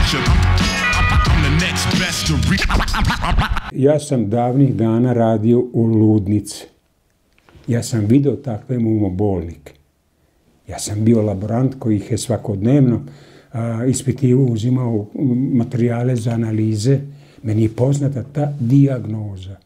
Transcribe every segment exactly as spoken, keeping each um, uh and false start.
Ja sam davnih dana radio u ludnici. Ja sam video takve umobolnike. Ja sam bio laborant koji ih je svakodnevno ispitivao, uzimao materijale za analize. Meni je poznata ta dijagnoza.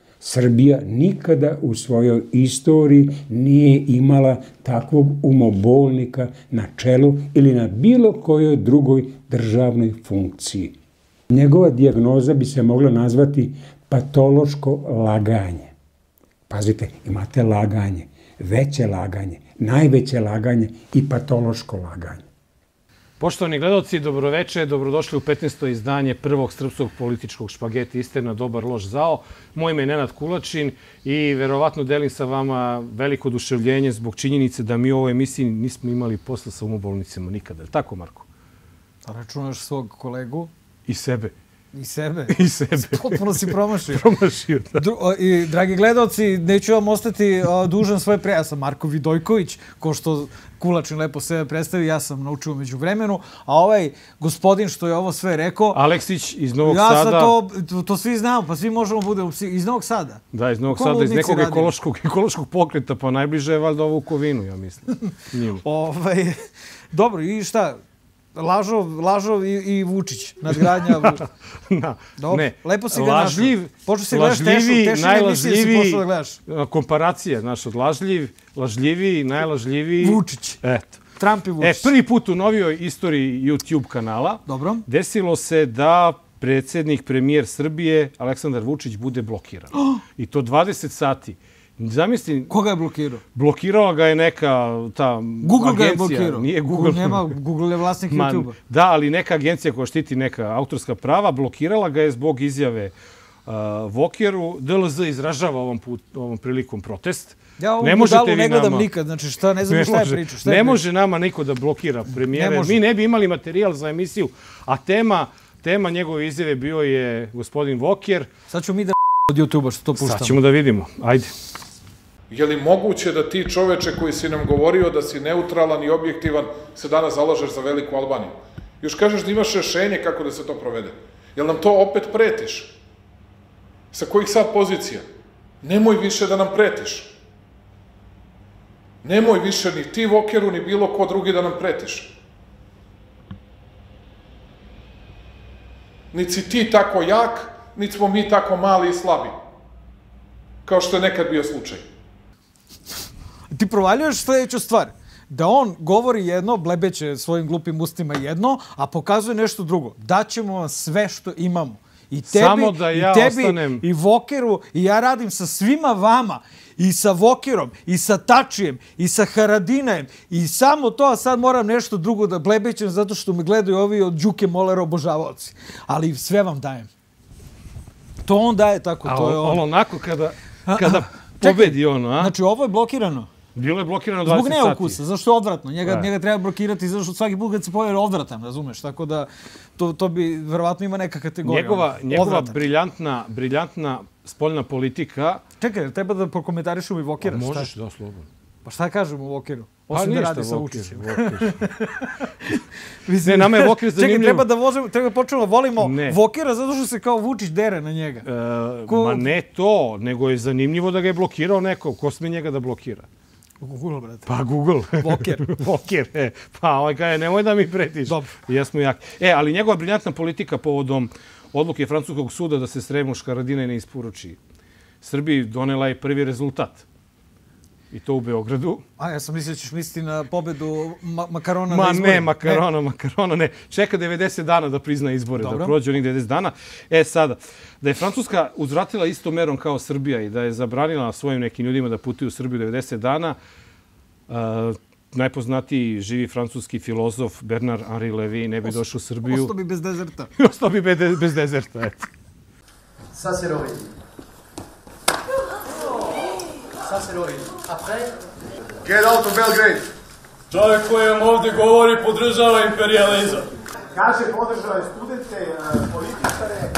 Srbija nikada u svojoj istoriji nije imala takvog umobolnika na čelu ili na bilo kojoj drugoj državnoj funkciji. Njegova dijagnoza bi se mogla nazvati patološko laganje. Pazite, imate laganje, veće laganje, najveće laganje i patološko laganje. Poštovani gledalci, dobroveče, dobrodošli u petnaesto izdanje prvog srpskog političkog špageti Istina, dobar, loš, zao. Moje ime je Nenad Kulačin i verovatno delim sa vama veliko oduševljenje zbog činjenice da mi u ovoj emisiji nismo imali posla sa umobolnicama nikada. Je tako, Marko? Računaš svog kolegu? I sebe. I sebe? I sebe. Potpuno si promašio. Promašio, da. I, dragi gledalci, neću vam ostati dužan svoje pre... Ja sam Marko Vidojković, ko što Kulačin lepo sebe predstavi, ja sam naučio među vremenu, a ovaj gospodin što je ovo sve rekao... Aleksić iz Novog ja Sada... Ja to, to, to svi znamo, pa svi možemo bude iz Novog Sada. Da, iz Novog Sada, iz nekog ekološkog, ekološkog pokreta, pa najbliže je valjda ovo u Kovinu, ja mislim. ovaj, dobro, i šta... Lažov, Lažov i, i Vučić, nadgradnja. Da, dobro, ne. Lepo si ga lažljiv, našao. Počeo si gledaš tešu, tešu emisije si počeo da gledaš. Komparacija, znaš, od lažljiv, lažljiviji, najlažljiviji. Vučić. Eto. Trump i Vučić. E, prvi put u novijoj istoriji YouTube kanala dobro. Desilo se da predsjednik, premijer Srbije, Aleksandar Vučić, bude blokiran. Oh! I to dvadeset sati. Zamisli... Koga je blokirao? Blokirala ga je neka ta Google agencija. Google ga je blokirao. Nije Google. Nema, Google je vlasnik YouTube-a. Da, ali neka agencija koja štiti neka autorska prava blokirala ga je zbog izjave uh, Vokeru. D L Z izražava ovom, put, ovom prilikom protest. Ja ovu budalu ne gledam nama, nikad, znači šta, ne znam ne šta je priča. Šta je ne priča? može nama niko da blokira premijere. Mi ne bi imali materijal za emisiju, a tema, tema njegove izjave bio je gospodin Voker. Sad ću mi da od YouTube-a što to puštamo. Sad ćemo da vidimo. Ajde. Je li moguće da ti čoveče koji si nam govorio da si neutralan i objektivan se danas zalažeš za veliku Albaniju? Još kažeš da imaš rešenje kako da se to provede. Jel nam to opet pretiš? Sa kojih sad pozicija? Nemoj više da nam pretiš. Nemoj više ni ti Vokeru, ni bilo ko drugi da nam pretiš. Niti si ti tako jak, niti smo mi tako mali i slabi. Kao što je nekad bio slučaj. Ti provaljuješ sljedeću stvar. Da on govori jedno, blebeće svojim glupim ustima jedno, a pokazuje nešto drugo. Daćemo vam sve što imamo. I tebi, samo da ja i, tebi ostanem... i Vokeru, i ja radim sa svima vama. I sa Vokerom, i sa Tačijem, i sa Haradinajem. I samo to, a sad moram nešto drugo da blebećem, zato što me gledaju ovi od Đuke Molera obožavaoci. Ali sve vam dajem. To on daje tako. A to je on. onako kada, kada pobedi ono, a? Znači, ovo je blokirano. Bilo je blokirano dvadeset sati. Zbog neukusa, zašto je odvratno. Njega, njega treba blokirati, zašto svaki put kad se pojavi odvratan, razumeš? Tako da to, to bi verovatno ima neka kategorija. Njegova, njegova briljantna, briljantna spoljna politika... Čekaj, treba da prokomentarišemo i Vokera. Možeš, da, slobodno. Pa šta kažemo o Vokeru? Osim da radi sa Vučićem. Ne, nama je Voker zanimljiv. Čekaj, treba da vozimo, treba počnemo da volimo Vokera zato što se kao Vučić dere na njega. Ma ne to, nego je zanimljivo da ga je blokirao neko. Ko sme njega da blokira? Google, brate. Pa Google. Voker. Voker, e. Pa ovaj kaže, nemoj da mi pretiš. Dobro. Jesmo jaki. E, ali njegova briljantna politika povodom odluke Francuskog suda da se Sremuš Haradinaj ne isporuči Srbiji donela je prvi rezultat. I to u Beogradu. A ja sam mislio da ćeš misliti na pobedu Makarona Ma na izborima. ne, Makarona, Makarona, ne. Čeka devedeset dana da prizna izbore, da prođe onih devedeset dana. E sada, da je Francuska uzvratila istom merom kao Srbija i da je zabranila svojim nekim ljudima da putuju u Srbiju devedeset dana, najpoznatiji živi francuski filozof Bernard Henri Lévy ne bi došao u Srbiju. Ostao bi bez dezerta. Ostao bi bez dezerta, eto. Ça, c'est l'origine. Ça, c'est l'origine. Après... Get out of Belgrade! Čovjek koji vam ovdje govori podržava imperializam. Kaže podržava i studente, političare.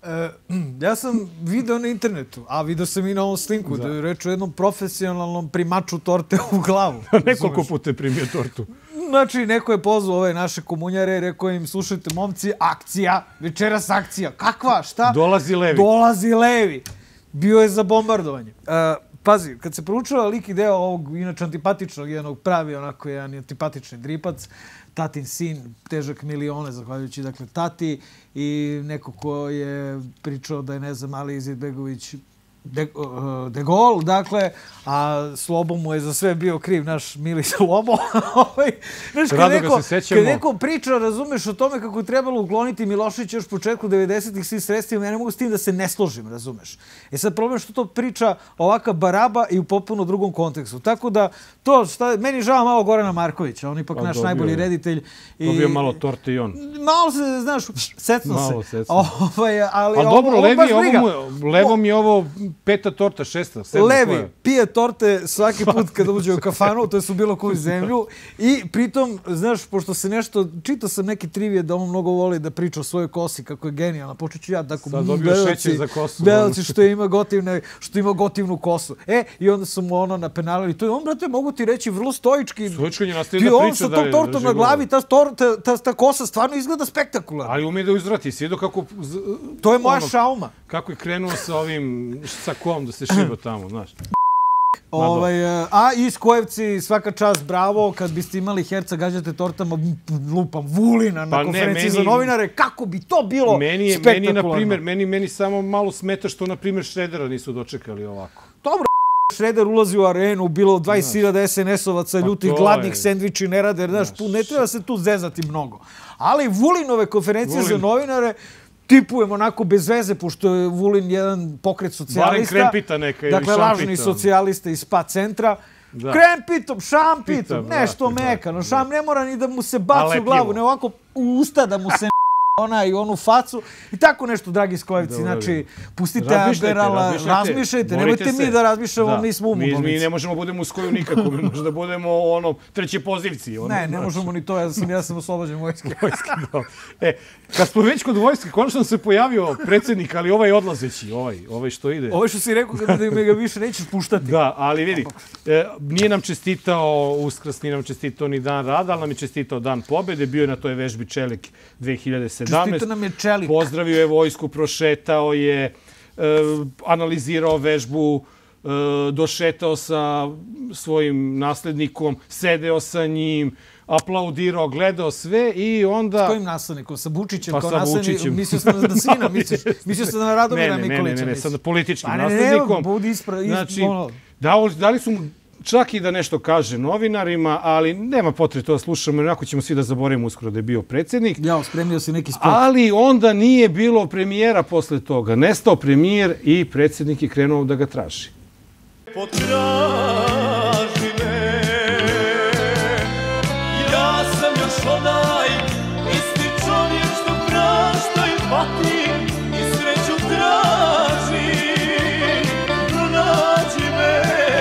E, ja sam video na internetu, a video sam i na ovom slinku, da je reč o jednom profesionalnom primaču torte u glavu. Nekoliko puta je primio tortu. Znači, neko je pozvao ove naše komunjare, rekao im, slušajte, momci, akcija, večeras akcija. Kakva, šta? Dolazi levi. Dolazi levi. Bio je za bombardovanje. E, pazi, kad se proučava lik i deo ovog, inače antipatičnog, jednog pravi, onako jedan antipatični dripac, tatin sin, težak milione, zahvaljujući, dakle, tati, i neko ko je pričao da je, ne znam, Ali Izetbegović De, uh, de Gaulle, dakle, a Slobo mu je za sve bio kriv, naš mili Slobo. Znaš, kad neko, kad neko priča, razumeš, o tome kako je trebalo ukloniti Miloševića još početku devedesetih svih sredstvima, ja ne mogu s tim da se ne složim, razumeš. E sad problem što to priča ovaka baraba i u potpuno drugom kontekstu. Tako da, to, šta, meni žao malo Gorana Markovića, on ipak naš najbolji reditelj. I, dobio malo torte i on. Malo se, znaš, secno se. Malo secno. Ovaj, ali, ali dobro, Levi, ovo mu, Levom je ovo peta torta, šesta, sedma. Levi pije torte svaki put kada uđe u kafanu, to je su bilo koju zemlju. I pritom, znaš, pošto se nešto, čitao sam neke trivije da on mnogo voli da priča o svojoj kosi, kako je genijalna. Počet ću ja tako, sad dobio šećer za kosu. Belavci što ima gotivne, što ima gotivnu kosu. E, i onda su mu ono napenalili. To je on, brate, mogu ti reći, vrlo stoički. Stoički je nastavio da priča. Ti on sa tom tortom na glavi, ta, ta, ta, ta kosa stvarno izgleda spektakularno. Ali umije da uzvrati. Svijedo kako... To je moja šauma. Kako je krenuo sa ovim sakom da se šiba tamo, znaš. Ovaj, a i Skojevci, svaka čast, bravo, kad biste imali Herca gađate tortama, lupam, Vulina na konferenciji za novinare, kako bi to bilo meni je, spektakularno. Meni, na primjer, meni, meni samo malo smeta što, na primjer, Šredera nisu dočekali ovako. Dobro, Šreder ulazi u arenu, bilo dvadeset hiljada es en es-ovaca, ljutih, gladnih, sendviči, ne rade, znaš, ne treba se tu zezati mnogo. Ali Vulinove konferencije za novinare, tipujem onako bez veze, pošto je Vulin jedan pokret socijalista. Barem krempita neka ili dakle, šampita. Dakle, lažni socijalista iz spa centra. Da. Krempitom, šampitom, nešto mekano. Šam ne mora ni da mu se baci u glavu, ne ovako u usta da mu se ona i onu facu. I tako nešto, dragi Skojevci. Znači, pustite Amberala, razmišljajte. Nemojte mi da razmišljamo, mi smo umobolnici. Mi ne možemo budemo u Skoju nikako, mi možemo da budemo ono treće pozivci. Ne, ne možemo ni to, ja sam, ja sam oslobođen vojske. E, kad smo već kod vojske, konačno se pojavio predsjednik, ali ovaj odlazeći, ovaj, ovaj što ide. Ovaj što si rekao kada me ga više nećeš puštati. Da, ali vidi, e, nije nam čestitao Uskrs, nije nam čestitao ni dan rada, ali nam je čestitao dan pobjede, bio je na toj vežbi Čelik dve hiljade sedamnaeste. Čestito nam je Čelik. Pozdravio je vojsku, prošetao je, e, analizirao vežbu, e, došetao sa svojim naslednikom, sedeo sa njim, aplaudirao, gledao sve i onda... S kojim naslednikom? Sa Vučićem? Pa kao sa naslednik... Vučićem. Mislio sam na sina, misliš? Mislio sam na Radomira Nikolića? Ne, ne, ne, ne, sa političkim pa, ne, naslednikom. Ne, ne, budi ispra... Znači, ono... dali su mu čak i da nešto kaže novinarima, ali nema potrebe to da slušamo, jer onako ćemo svi da zaboravimo uskoro da je bio predsjednik. Ja, spremio si neki spot. Ali onda nije bilo premijera posle toga. Nestao premijer i predsjednik je krenuo da ga traži. Potraži me, ja sam još onaj isti čovjek što prašta i pati i sreću traži. Pronađi me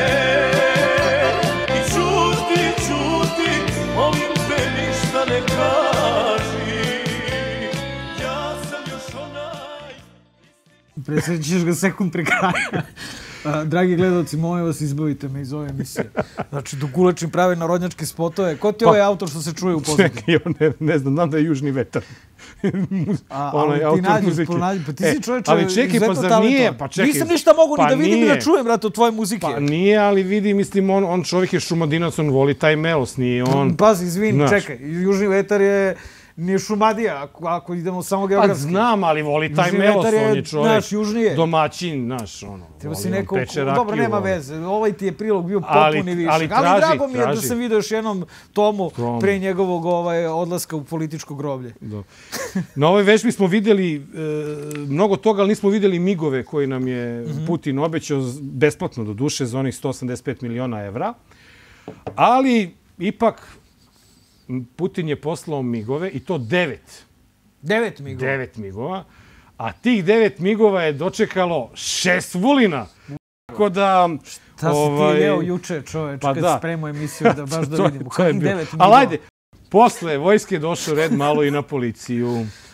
i čuti, čuti, molim te ništa ne kaži. Ja sam još onaj... Presrećiš ga sekund pre kraja. Dragi gledalci, molim vas, izbavite me iz ove emisije. Znači, dok Gulačin pravi narodnjačke spotove. Ko ti je ovaj autor što se čuje u pozadini? Čekaj, ne, ne znam, znam da je Južni vetar. A, ali ti nađi, pronađi, pa ti si čovječe ali čekaj, pa zar nije? Pa čekaj, nisam ništa mogu pa ni da vidim nije. i da čujem, brate, od tvoje muzike. Pa nije, ali vidi, mislim, on, on čovjek je Šumadinac, on voli taj melos, nije on... Pazi, izvini, čekaj, Južni vetar je... Nije Šumadija, ako, ako idemo samo geografski. Pa znam, ali voli taj melos, on je čovjek, naš, južnije. Domaćin, naš, ono, treba si neko, dobro, nema veze, ovaj ti je prilog bio potpuni višak. Ali, traži, ali drago mi je traži. da sam vidio još jednom tomu Tom. pre njegovog ovaj, odlaska u političko groblje. Do. Na ovoj vežbi smo vidjeli e, mnogo toga, ali nismo vidjeli migove koji nam je mm-hmm. Putin obećao besplatno do duše za onih sto osamdeset pet miliona evra. Ali, ipak, Putin je poslao migove i to devet. Devet migova? Devet migova. A tih devet migova je dočekalo šest Vulina. Tako da... Šta si ovaj, ti jeo juče, čoveč, pa kad da. spremao emisiju da baš da vidimo. to je devet migova. Ali ajde, posle vojske došao red malo i na policiju.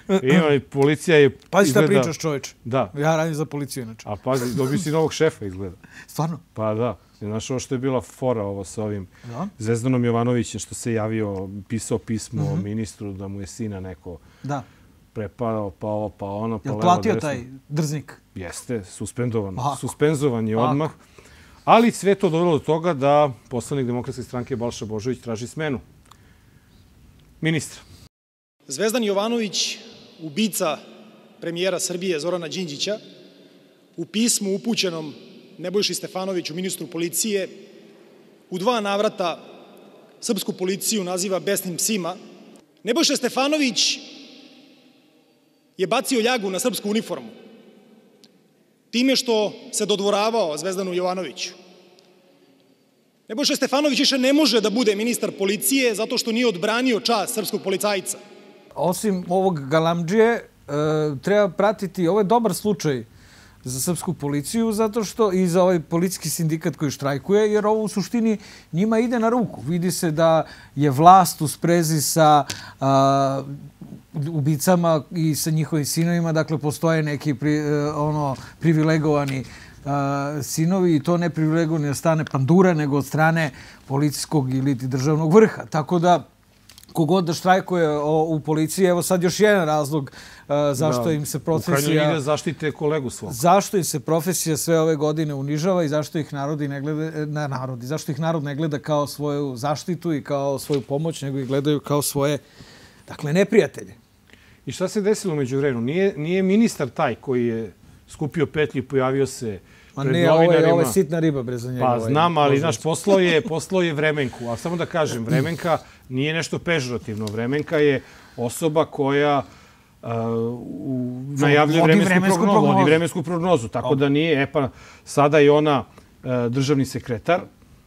Ima i policija je... Pazi šta izgleda- pričaš, čoveče. Da. Ja radim za policiju, inače. A pazi, dobio si novog šefa, izgleda. Stvarno? Pa da. Znaš ovo što je bila fora ovo sa ovim Da. Zvezdanom Jovanovićem što se javio, pisao pismo ministru da mu je sina neko Da. prepao, pa ovo, pa ono, pa Jel levo, platio desno. taj drznik? Jeste, suspendovan. Ako. Suspenzovan je Ako. odmah. Ali sve to dovelo do toga da poslanik Demokratske stranke Balša Božović traži smenu ministra. Zvezdan Jovanović, ubica premijera Srbije Zorana Đinđića, u pismu upućenom Nebojši Stefanoviću, ministru policije, u dva navrata srpsku policiju naziva besnim psima. Nebojša Stefanović je bacio ljagu na srpsku uniformu time što se dodvoravao Zvezdanu Jovanoviću. Nebojša Stefanović više ne može da bude ministar policije zato što nije odbranio čast srpskog policajca. Osim ovog galamdžije, e, treba pratiti, ovo je dobar slučaj za srpsku policiju, zato što i za ovaj policijski sindikat koji štrajkuje, jer ovo u suštini njima ide na ruku. Vidi se da je vlast u sprezi sa a, ubicama i sa njihovim sinovima, dakle postoje neki pri, e, ono privilegovani a, sinovi i to ne privilegovani od strane pandura, nego od strane policijskog ili državnog vrha. Tako da kogod da štrajkuje o, u policiji, evo sad još jedan razlog uh, zašto Da. im se U krajnjoj profesija... liniji da zaštite kolegu svog. Zašto im se profesija sve ove godine unižava i zašto ih narodi ne gleda, na narodi, zašto ih narod ne gleda kao svoju zaštitu i kao svoju pomoć, nego ih gledaju kao svoje, dakle, neprijatelje. I šta se desilo među vremenu? Nije, nije ministar taj koji je skupio petlju i pojavio se Ma pred ne, ovo je, novinarima. ovo je sitna riba bre za njega. Pa ovaj znam, ali Božović. naš poslao je, poslao je Vremenku. A samo da kažem, Vremenka nije nešto pežorativno. Vremenka je osoba koja uh, u, najavljuje Vodi vremensku, vremensku prognozu. prognozu. Vodi vremensku prognozu. Tako da nije, e pa sada je ona uh, državni sekretar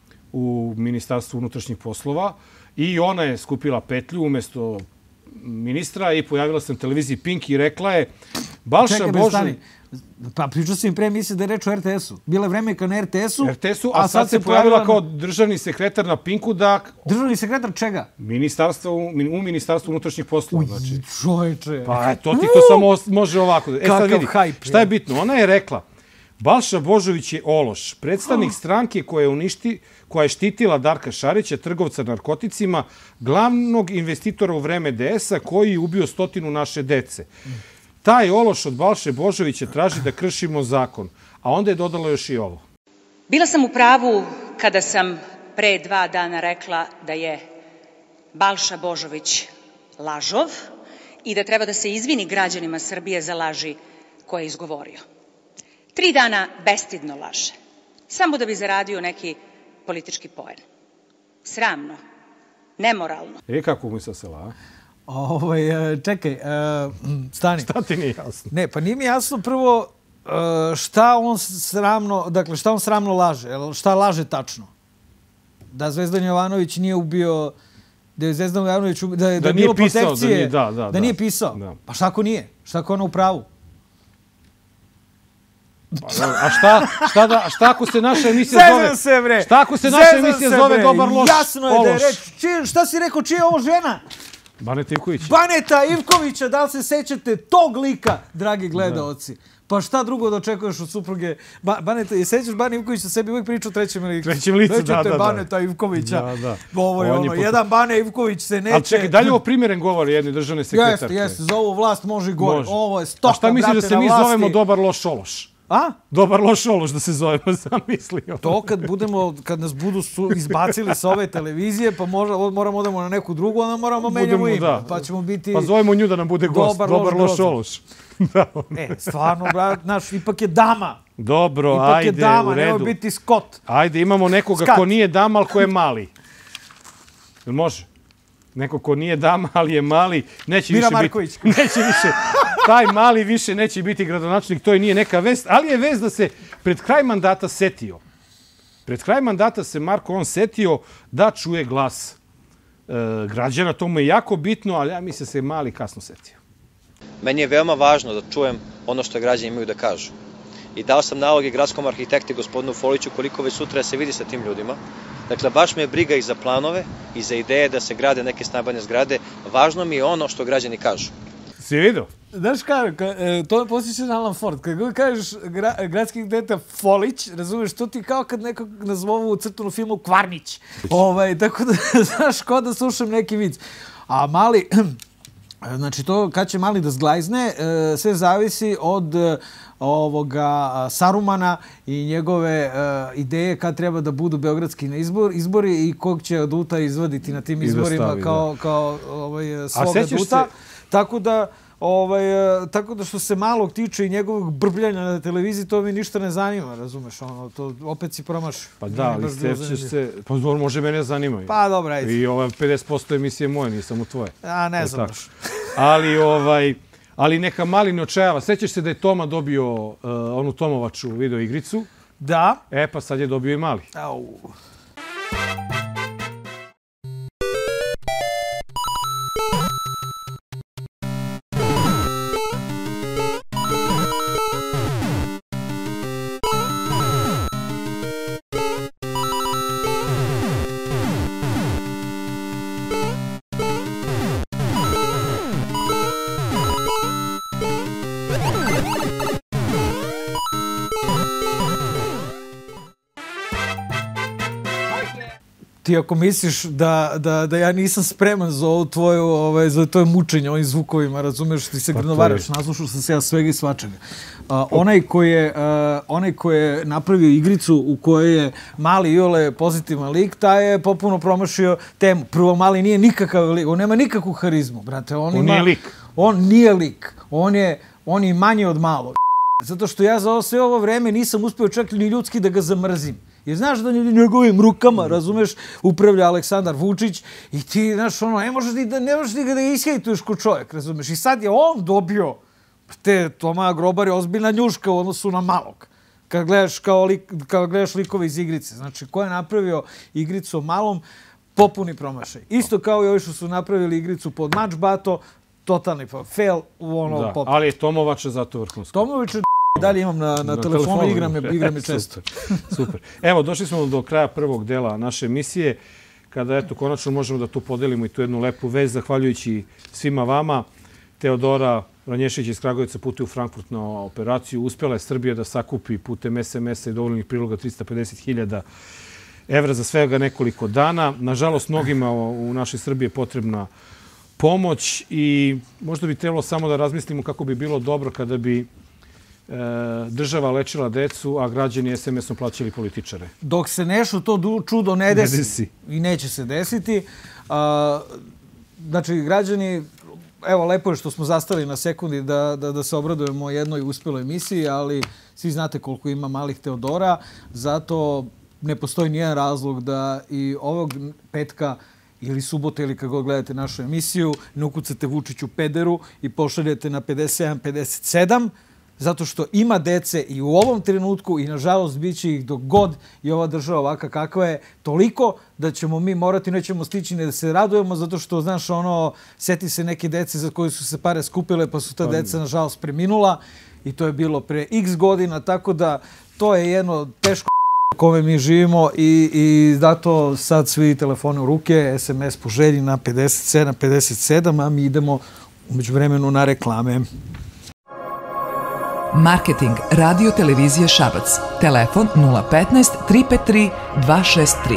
u Ministarstvu unutrašnjih poslova i ona je skupila petlju umjesto ministra i pojavila se na televiziji Pink i rekla je Balša Čekaj, bre, Božović... stani. Pa pričao sam im pre misli da je reč o er te esu. Bila je Vremenka na er te esu, er te esu, a, a sad, sad se pojavila kao državni sekretar na Pinku da... Državni sekretar čega? Ministarstvo, u, u Ministarstvu unutrašnjih poslova. Znači. Čovječe. Pa to ti to samo može ovako. E sad vidi, hype, šta je bitno? Ona je rekla, Balša Božović je ološ, predstavnik stranke koja je, uništi, koja je štitila Darka Šarića, trgovca narkoticima, glavnog investitora u vreme de esa koji je ubio stotinu naše dece. Taj ološ od Balše Božovića traži da kršimo zakon. A onda je dodala još i ovo. Bila sam u pravu kada sam pre dva dana rekla da je Balša Božović lažov i da treba da se izvini građanima Srbije za laži koje je izgovorio. Tri dana bestidno laže. Samo da bi zaradio neki politički poen. Sramno. Nemoralno. E, kako mu se sela, a? Ovaj, čekaj, stani. Šta ti nije jasno? Ne, pa nije mi jasno prvo šta on sramno, dakle, šta on sramno laže, šta laže tačno? Da Zvezdan Jovanović nije ubio, da je Zvezdan Jovanović, da je, da je bilo pisao, protekcije, da nije, da, da, da da. nije pisao. Da. Pa šta ako nije? Šta ako ona u pravu? Pa, a šta, šta, da, šta ako se naša emisija Zezam zove... se, bre! Šta ako se naša Zezam emisija se, zove bre! Dobar loš Jasno je da je ološ? reč. Čije, šta si rekao, čija je ovo žena? Baneta Ivković. Baneta Ivkovića, da li se sećate tog lika, dragi gledaoci? Pa šta drugo da očekuješ od supruge? Ba, Baneta, je sećaš Bane Ivkovića sebi uvijek priča o trećem licu? Trećem licu, da, Sećate da, da. Baneta Ivkovića? Da, da. Ovo je On je ono, poput- jedan Bane Ivković se neće... Ali čekaj, dalje ovo primjeren govor jedne državne sekretarke. Jeste, jeste, za ovu vlast može i gore. Može. Ovo je stoka, A šta misliš da brate, se na mi vlasti? zovemo Dobar loš ološ? A? Dobar loš ološ da se zovemo, sam mislio. To kad budemo, kad nas budu su izbacili sa ove televizije, pa možda, moramo odemo na neku drugu, onda moramo menjamo Budemo, ime. da. Pa ćemo biti... Pa zovemo nju da nam bude gost. Dobar Dobar, loš loš Grozan. ološ. Da. E, stvarno, brat, znaš, ipak je dama. Dobro, Ipak ajde, je dama, u nemoj redu. biti skot. Ajde, imamo nekoga Skat. ko nije dama, ali ko je mali. Jel može? Neko ko nije dama, ali je mali, neće Mira više Marković. biti... Neće više. Taj mali više neće biti gradonačelnik, to i nije neka vest, ali je vest da se pred kraj mandata setio. Pred kraj mandata se Marko on setio da čuje glas e, građana. To mu je jako bitno, ali ja mislim se mali kasno setio. Meni je veoma važno da čujem ono što građani imaju da kažu. I dao sam naloge gradskom arhitekti gospodinu Foliću koliko već sutra se vidi sa tim ljudima. Dakle, baš me je briga i za planove i za ideje da se grade neke stambene zgrade. Važno mi je ono što građani kažu. Si vidio? Znaš kako, to posjeća na Alan Ford. Kad god kažeš gradskih deta Folić, razumeš, to ti kao kad nekog nazvovu u crtanu filmu Kvarnić. Tako da, znaš, ko da slušam neki vic. A Mali, znači to kad će Mali da zglajzne, sve zavisi od ovoga Sarumana i njegove ideje kad treba da budu beogradski izbori i kog će aduta izvaditi na tim izborima kao svog aduta. Tako da, tako da što se Malog tiče i njegovog brbljanja na televiziji, to mi ništa ne zanima, razumeš, ono, to opet si promašio. Pa da, ali sećaš se, pa može mene zanimaju. Pa dobro, ajde. I ovaj pedeset posto emisije moje, nisam u tvoje. A, ne znam baš. Ali, ovaj, ali neka Mali ne očajava. Sećaš se da je Toma dobio onu Tomovaču video igricu? Da. E, pa sad je dobio i Mali. Au. Ti ako misliš da ja nisam spreman za ovo tvoje, za tvoje mučenje ovim zvukovima, razumeš, ti se grnovaraš, naslušao sam se ja svega i svačega. Onaj ko je napravio igricu u kojoj je Mali Iole pozitivan lik, taj je popuno promašio temu. Prvo, Mali nije nikakav lik, on nema nikakvu harizmu, brate. On nije lik. On nije lik, on je manji od Malog. Zato što ja za sve ovo vreme nisam uspio čak ni ljudski da ga zamrzim. Jer znaš da njegovim rukama, razumeš, upravlja Aleksandar Vučić i ti, znaš, ono, ne možeš ni ga da ishejtuješ ko čovjek, razumeš. I sad je on dobio, te, Toma Grobar je ozbiljna njuška u odnosu na Malog. Kad gledaš likove iz igrice. Znači, ko je napravio igricu o Malom, popuni promašaj. Isto kao i ovi što su napravili igricu pod Mač Bato, totalni fail u ono pop. Ali je Tomovača zato vrhunsko. Tomovača dalje imam na telefonu, igram je često. Super. Evo, došli smo do kraja prvog dela naše emisije, kada, eto, konačno možemo da tu podelimo i tu jednu lepu vez, zahvaljujući svima vama. Teodora Ranješić iz Kragujevca putuje u Frankfurt na operaciju. Uspjela je Srbija da sakupi putem es em es-a i dovoljnih priloga trista pedeset hiljada evra za svega nekoliko dana. Nažalost, mnogima u našoj Srbiji je potrebna pomoć i možda bi trebalo samo da razmislimo kako bi bilo dobro kada bi država lečila decu, a građani es em es-om plaćali političare. Dok se nešto to čudo ne desi i neće se desiti. Znači, građani, evo, lepo je što smo zastali na sekundi da se obradujemo jednoj uspjeloj emisiji, ali svi znate koliko ima malih Teodora, zato ne postoji nijedan razlog da i ovog petka ili subote ili kako gledate našu emisiju, ne ukucate Vučiću pederu i pošaljete na pedeset sedam pedeset sedam, zato što ima dece i u ovom trenutku i nažalost bit će ih dok god je ova država ovaka kakva je, toliko da ćemo mi morati, nećemo stići ne da se radujemo, zato što, znaš, ono, seti se neke dece za koje su se pare skupile, pa su ta deca nažalost preminula i to je bilo pre x godina, tako da to je jedno teško u kome mi živimo i zato sad svi telefone u ruke, es em es po želji na pedeset sedam pedeset sedam, a mi idemo umeđu vremenu na reklame. Marketing Radio Televizije Šabac. Telefon nula petnaest tri pet tri dva šest tri.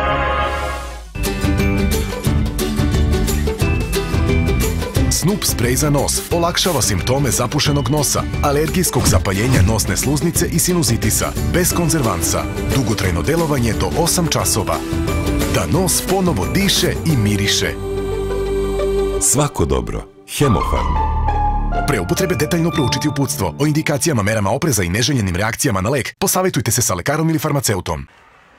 Snup sprej za nos olakšava simptome zapušenog nosa, alergijskog zapaljenja nosne sluznice i sinuzitisa, bez konzervansa. Dugotrajno delovanje do osam časova. Da nos ponovo diše i miriše. Svako dobro. Hemofarm. Pre upotrebe detaljno proučiti uputstvo o indikacijama, merama opreza i neželjenim reakcijama na lek, posavjetujte se sa lekarom ili farmaceutom.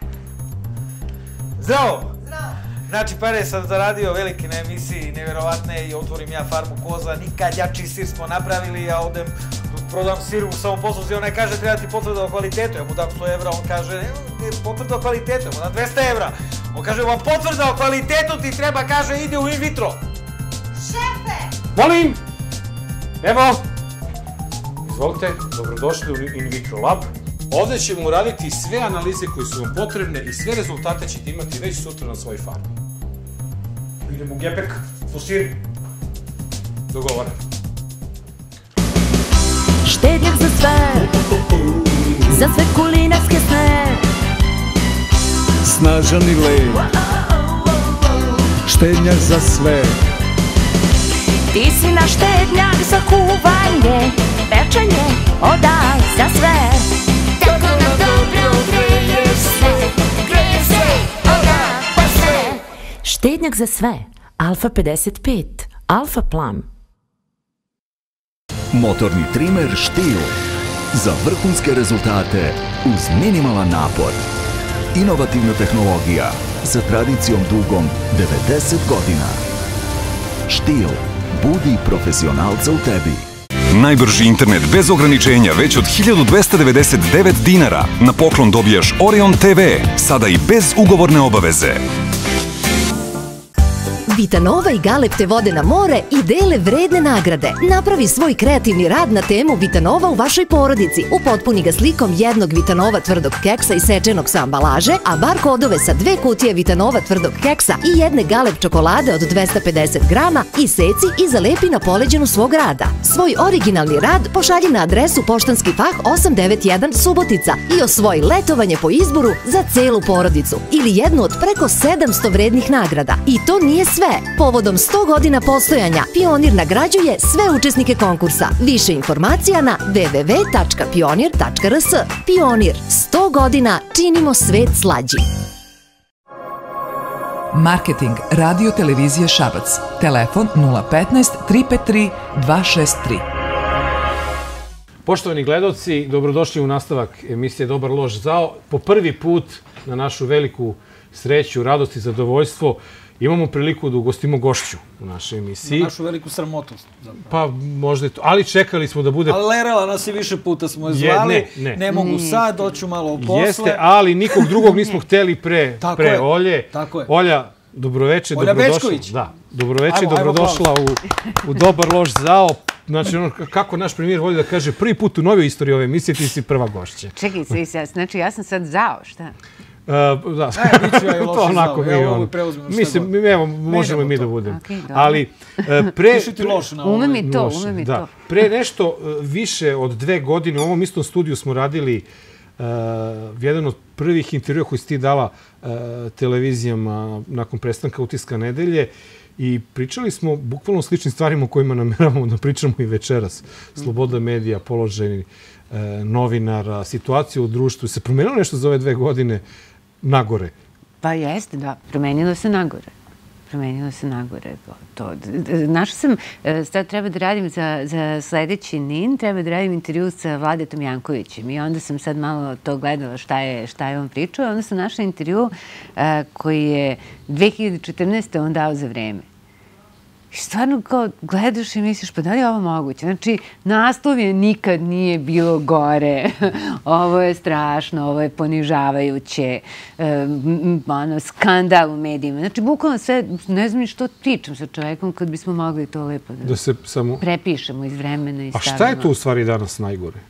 Zdravo! Znači, pare sam zaradio velike na emisiji, nevjerovatne, i otvorim ja farmu koza, nikad jači sir smo napravili, ja odem, prodam sir u samoposluzi, onaj kaže treba ti potvrda o kvalitetu, ja mu dam sto evra, on kaže potvrda o kvalitetu, ja mu dam dvesta evra, on kaže vam potvrda o kvalitetu ti treba, kaže ide u in vitro. Šefe! Molim! Evo, izvolite, dobrodošli u In Vitro Lab. Ovdje ćemo uraditi sve analize koje su vam potrebne i sve rezultate ćete imati već sutra na svoj farmi. Idemo u gepek, fosir. Dogovoran. štednjak za sve, za sve kulinarske sne. Snažan i lep, štednjak za sve. Ti si naš štednjak za kuvanje, pečenje, odaj za sve. Tako nam dobro greješ se, greješ se, odaj pa sve. Štednjak za sve, Alfa pedeset pet, Alfa Plum. Motorni trimer Stihl. Za vrhunske rezultate uz minimalan napor. Inovativna tehnologija sa tradicijom dugom devedeset godina. Stihl. Budi profesionalca u tebi. Najbrži internet bez ograničenja već od hiljadu dvesta devedeset devet dinara. Na poklon dobijaš Orion te ve, sada i bez ugovorne obaveze. Vitanova i Galeb te vode na more i dele vredne nagrade. Napravi svoj kreativni rad na temu Vitanova u vašoj porodici. Upotpuni ga slikom jednog Vitanova tvrdog keksa isečenog sa ambalaže, a bar kodove sa dve kutije Vitanova tvrdog keksa i jedne Galeb čokolade od dvesta pedeset grama i seci i zalepi na poleđenu svog rada. Svoj originalni rad pošalji na adresu Poštanski fah osam devet jedan Subotica i osvoji letovanje po izboru za celu porodicu ili jednu od preko sedamsto vrednih nagrada. I to nije sve. Povodom sto godina postojanja, Pionir nagrađuje sve učesnike konkursa. Više informacija na w w w tačka pionir tačka r s. Pionir. sto godina činimo svet slađi. Marketing Radio Televizije Šabac. Telefon nula petnaest tri pet tri dva šest tri. Poštovani gledalci, dobrodošli u nastavak emisije Dobar loš zao. Po prvi put na našu veliku sreću, radost i zadovoljstvo imamo priliku da ugostimo gošću u našoj emisiji. Na našu veliku sramotu. Pa možda je to. Ali čekali smo da bude... Ali lerala nas i više puta smo je zvali. Ne, ne. Ne mogu sad, doću malo posle. Jeste, ali nikog drugog nismo hteli pre, pre Olje. Tako je. Olja, dobroveče, Olja dobrodošla. Bečković. Da, dobroveče i dobrodošla u, u Dobar loš zao. Znači, ono, kako naš premijer voli da kaže, prvi put u novoj istoriji ove emisije ti si prva gošća. Čekaj, znači ja sam sad zao, šta? Uh, da, e, biću ja i to onako mi evo, on. preuzmem Mislim, evo, možemo i mi da budemo. Okay, ali, uh, pre... Piši ti loš na ovo. Ume mi to, ume mi da. to. Pre nešto uh, više od dve godine u ovom istom studiju smo radili uh, jedan od prvih intervjua koji si ti dala uh, televizijama nakon prestanka Utiska nedelje i pričali smo bukvalno o sličnim stvarima o kojima nameravamo da pričamo i večeras. Sloboda medija, položaj uh, novinara, situacija u društvu. Se promenilo nešto za ove dve godine nagore? Pa jeste, da. Promenilo se nagore. Promenilo se nagore. To. Našla sam, sad treba da radim za, za sledeći N I N, treba da radim intervju sa Vladetom Jankovićem i onda sam sad malo to gledala šta je, šta je on pričao. Onda sam našla intervju a, koji je dve hiljade četrnaeste on dao za Vreme. I stvarno kao gledaš i misliš, pa da li je ovo moguće? Znači, naslov je nikad nije bilo gore. Ovo je strašno, ovo je ponižavajuće, um, ono, skandal u medijima. Znači, bukvalno sve, ne znam ni što pričam sa čovekom kad bismo mogli to lepo da, da se samo... prepišemo iz vremena i stavimo. A šta je tu u stvari danas najgore?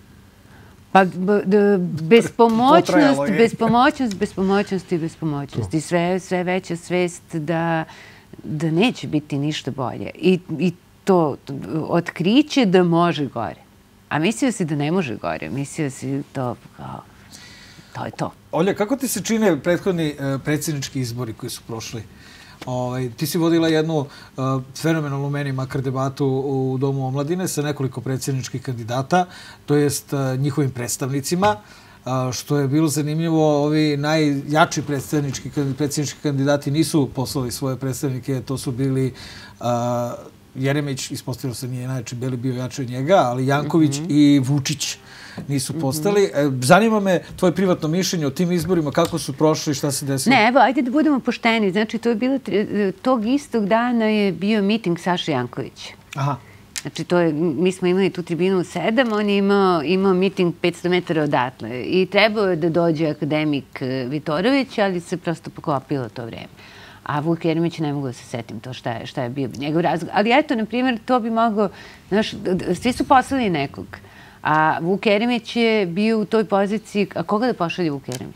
Pa bespomoćnost, bespomoćnost, bespomoćnost i bespomoćnost. I sve, sve veća svest da... da neće biti ništa bolje. I, i to otkriće da može gore. A mislio si da ne može gore. Mislio si to kao... To je to. Olja, kako ti se čine prethodni predsjednički izbori koji su prošli? Ovaj, ti si vodila jednu uh, fenomenalnu meni makar debatu u Domu omladine sa nekoliko predsjedničkih kandidata, to jest uh, njihovim predstavnicima. Uh, što je bilo zanimljivo, ovi najjači predsjednički, predsjednički kandidati nisu poslali svoje predstavnike, to su bili uh, Jeremić, ispostavilo se nije najjači, bili bio jači od njega, ali Janković mm -hmm. i Vučić nisu postali. Mm -hmm. Zanima me tvoje privatno mišljenje o tim izborima, kako su prošli, šta se desilo? Ne, evo, ajde da budemo pošteni. Znači, to je bilo, tog istog dana je bio miting Saše Jankovića. Aha. Znači, to je, mi smo imali tu tribinu u sedam, on je imao, imao miting petsto metara odatle. I trebao je da dođe akademik Vitorović, ali se prosto poklopilo to vreme. A Vuk Jeremić ne mogu da se setim to šta je, šta je bio njegov razlog. Ali eto, na primjer, to bi moglo, znaš, svi su poslali nekog. A Vuk Jeremić je bio u toj poziciji, a koga da pošalje Vuk Jeremić?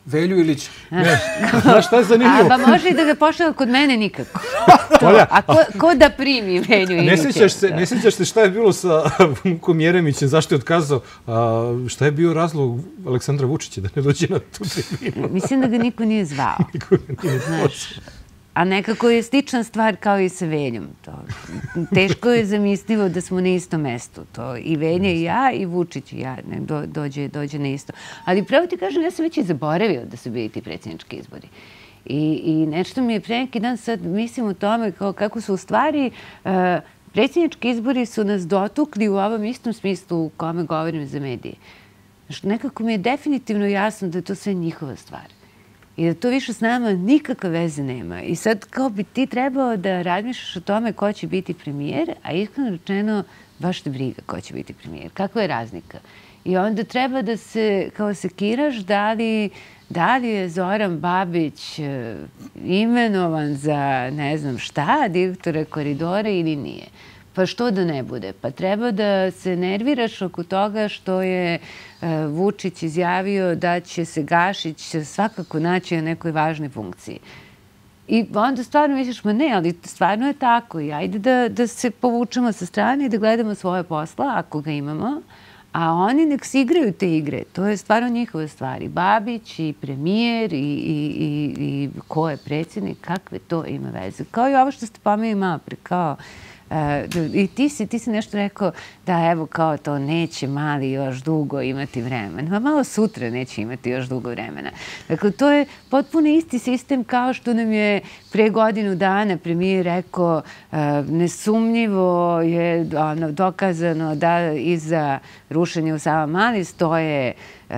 Velju Ilića. Znaš šta je zanimljivo? A pa može i da ga pošalje kod mene nikako. A ko da primi Velju Ilića? Ne sjećaš se šta je bilo sa Vukom Jeremićem, zašto je otkazao? Šta je bio razlog Aleksandra Vučića da ne dođe na tu tribinu? Mislim da ga niko nije zvao. Niko ga nije zvao. A nekako je slična stvar kao i sa Veljom. Teško je zamislivo da smo na istom mestu. I Velja i ja i Vučić i ja dođe na isto. Ali pravo ti kažem, ja sam već i zaboravio da su bili ti predsjednički izbori. I nešto mi je pre neki dan sad mislim o tome kako su u stvari predsjednički izbori su nas dotukli u ovom istom smislu u kome govorim za medije. Nekako mi je definitivno jasno da je to sve njihova stvar. I da to više s nama nikakve veze nema. I sad kao bi ti trebao da razmišljaš o tome ko će biti premijer, a iskreno rečeno baš te briga ko će biti premijer. Kakva je razlika? I onda treba da se kao sekiraš da li, da li je Zoran Babić imenovan za ne znam šta, direktora Koridora ili nije. Pa što da ne bude? Pa treba da se nerviraš oko toga što je Vučić izjavio da će se Gašić svakako naći na nekoj važnoj funkciji. I onda stvarno misliš, ma ne, ali stvarno je tako. I ajde da se povučemo sa strane i da gledamo svoje posla, ako ga imamo. A oni nek si igraju te igre. To je stvarno njihove stvari. Babić i premijer i ko je predsjednik, kakve to ima veze. Kao i ovo što ste pomenuli malo pre, kao i ti si, ti si nešto rekao da evo kao to neće Mali još dugo imati vremena. Malo sutra neće imati još dugo vremena. Dakle, to je potpuno isti sistem kao što nam je pre godinu dana premijer rekao nesumnjivo je dokazano da iza rušenja u Savamali stoje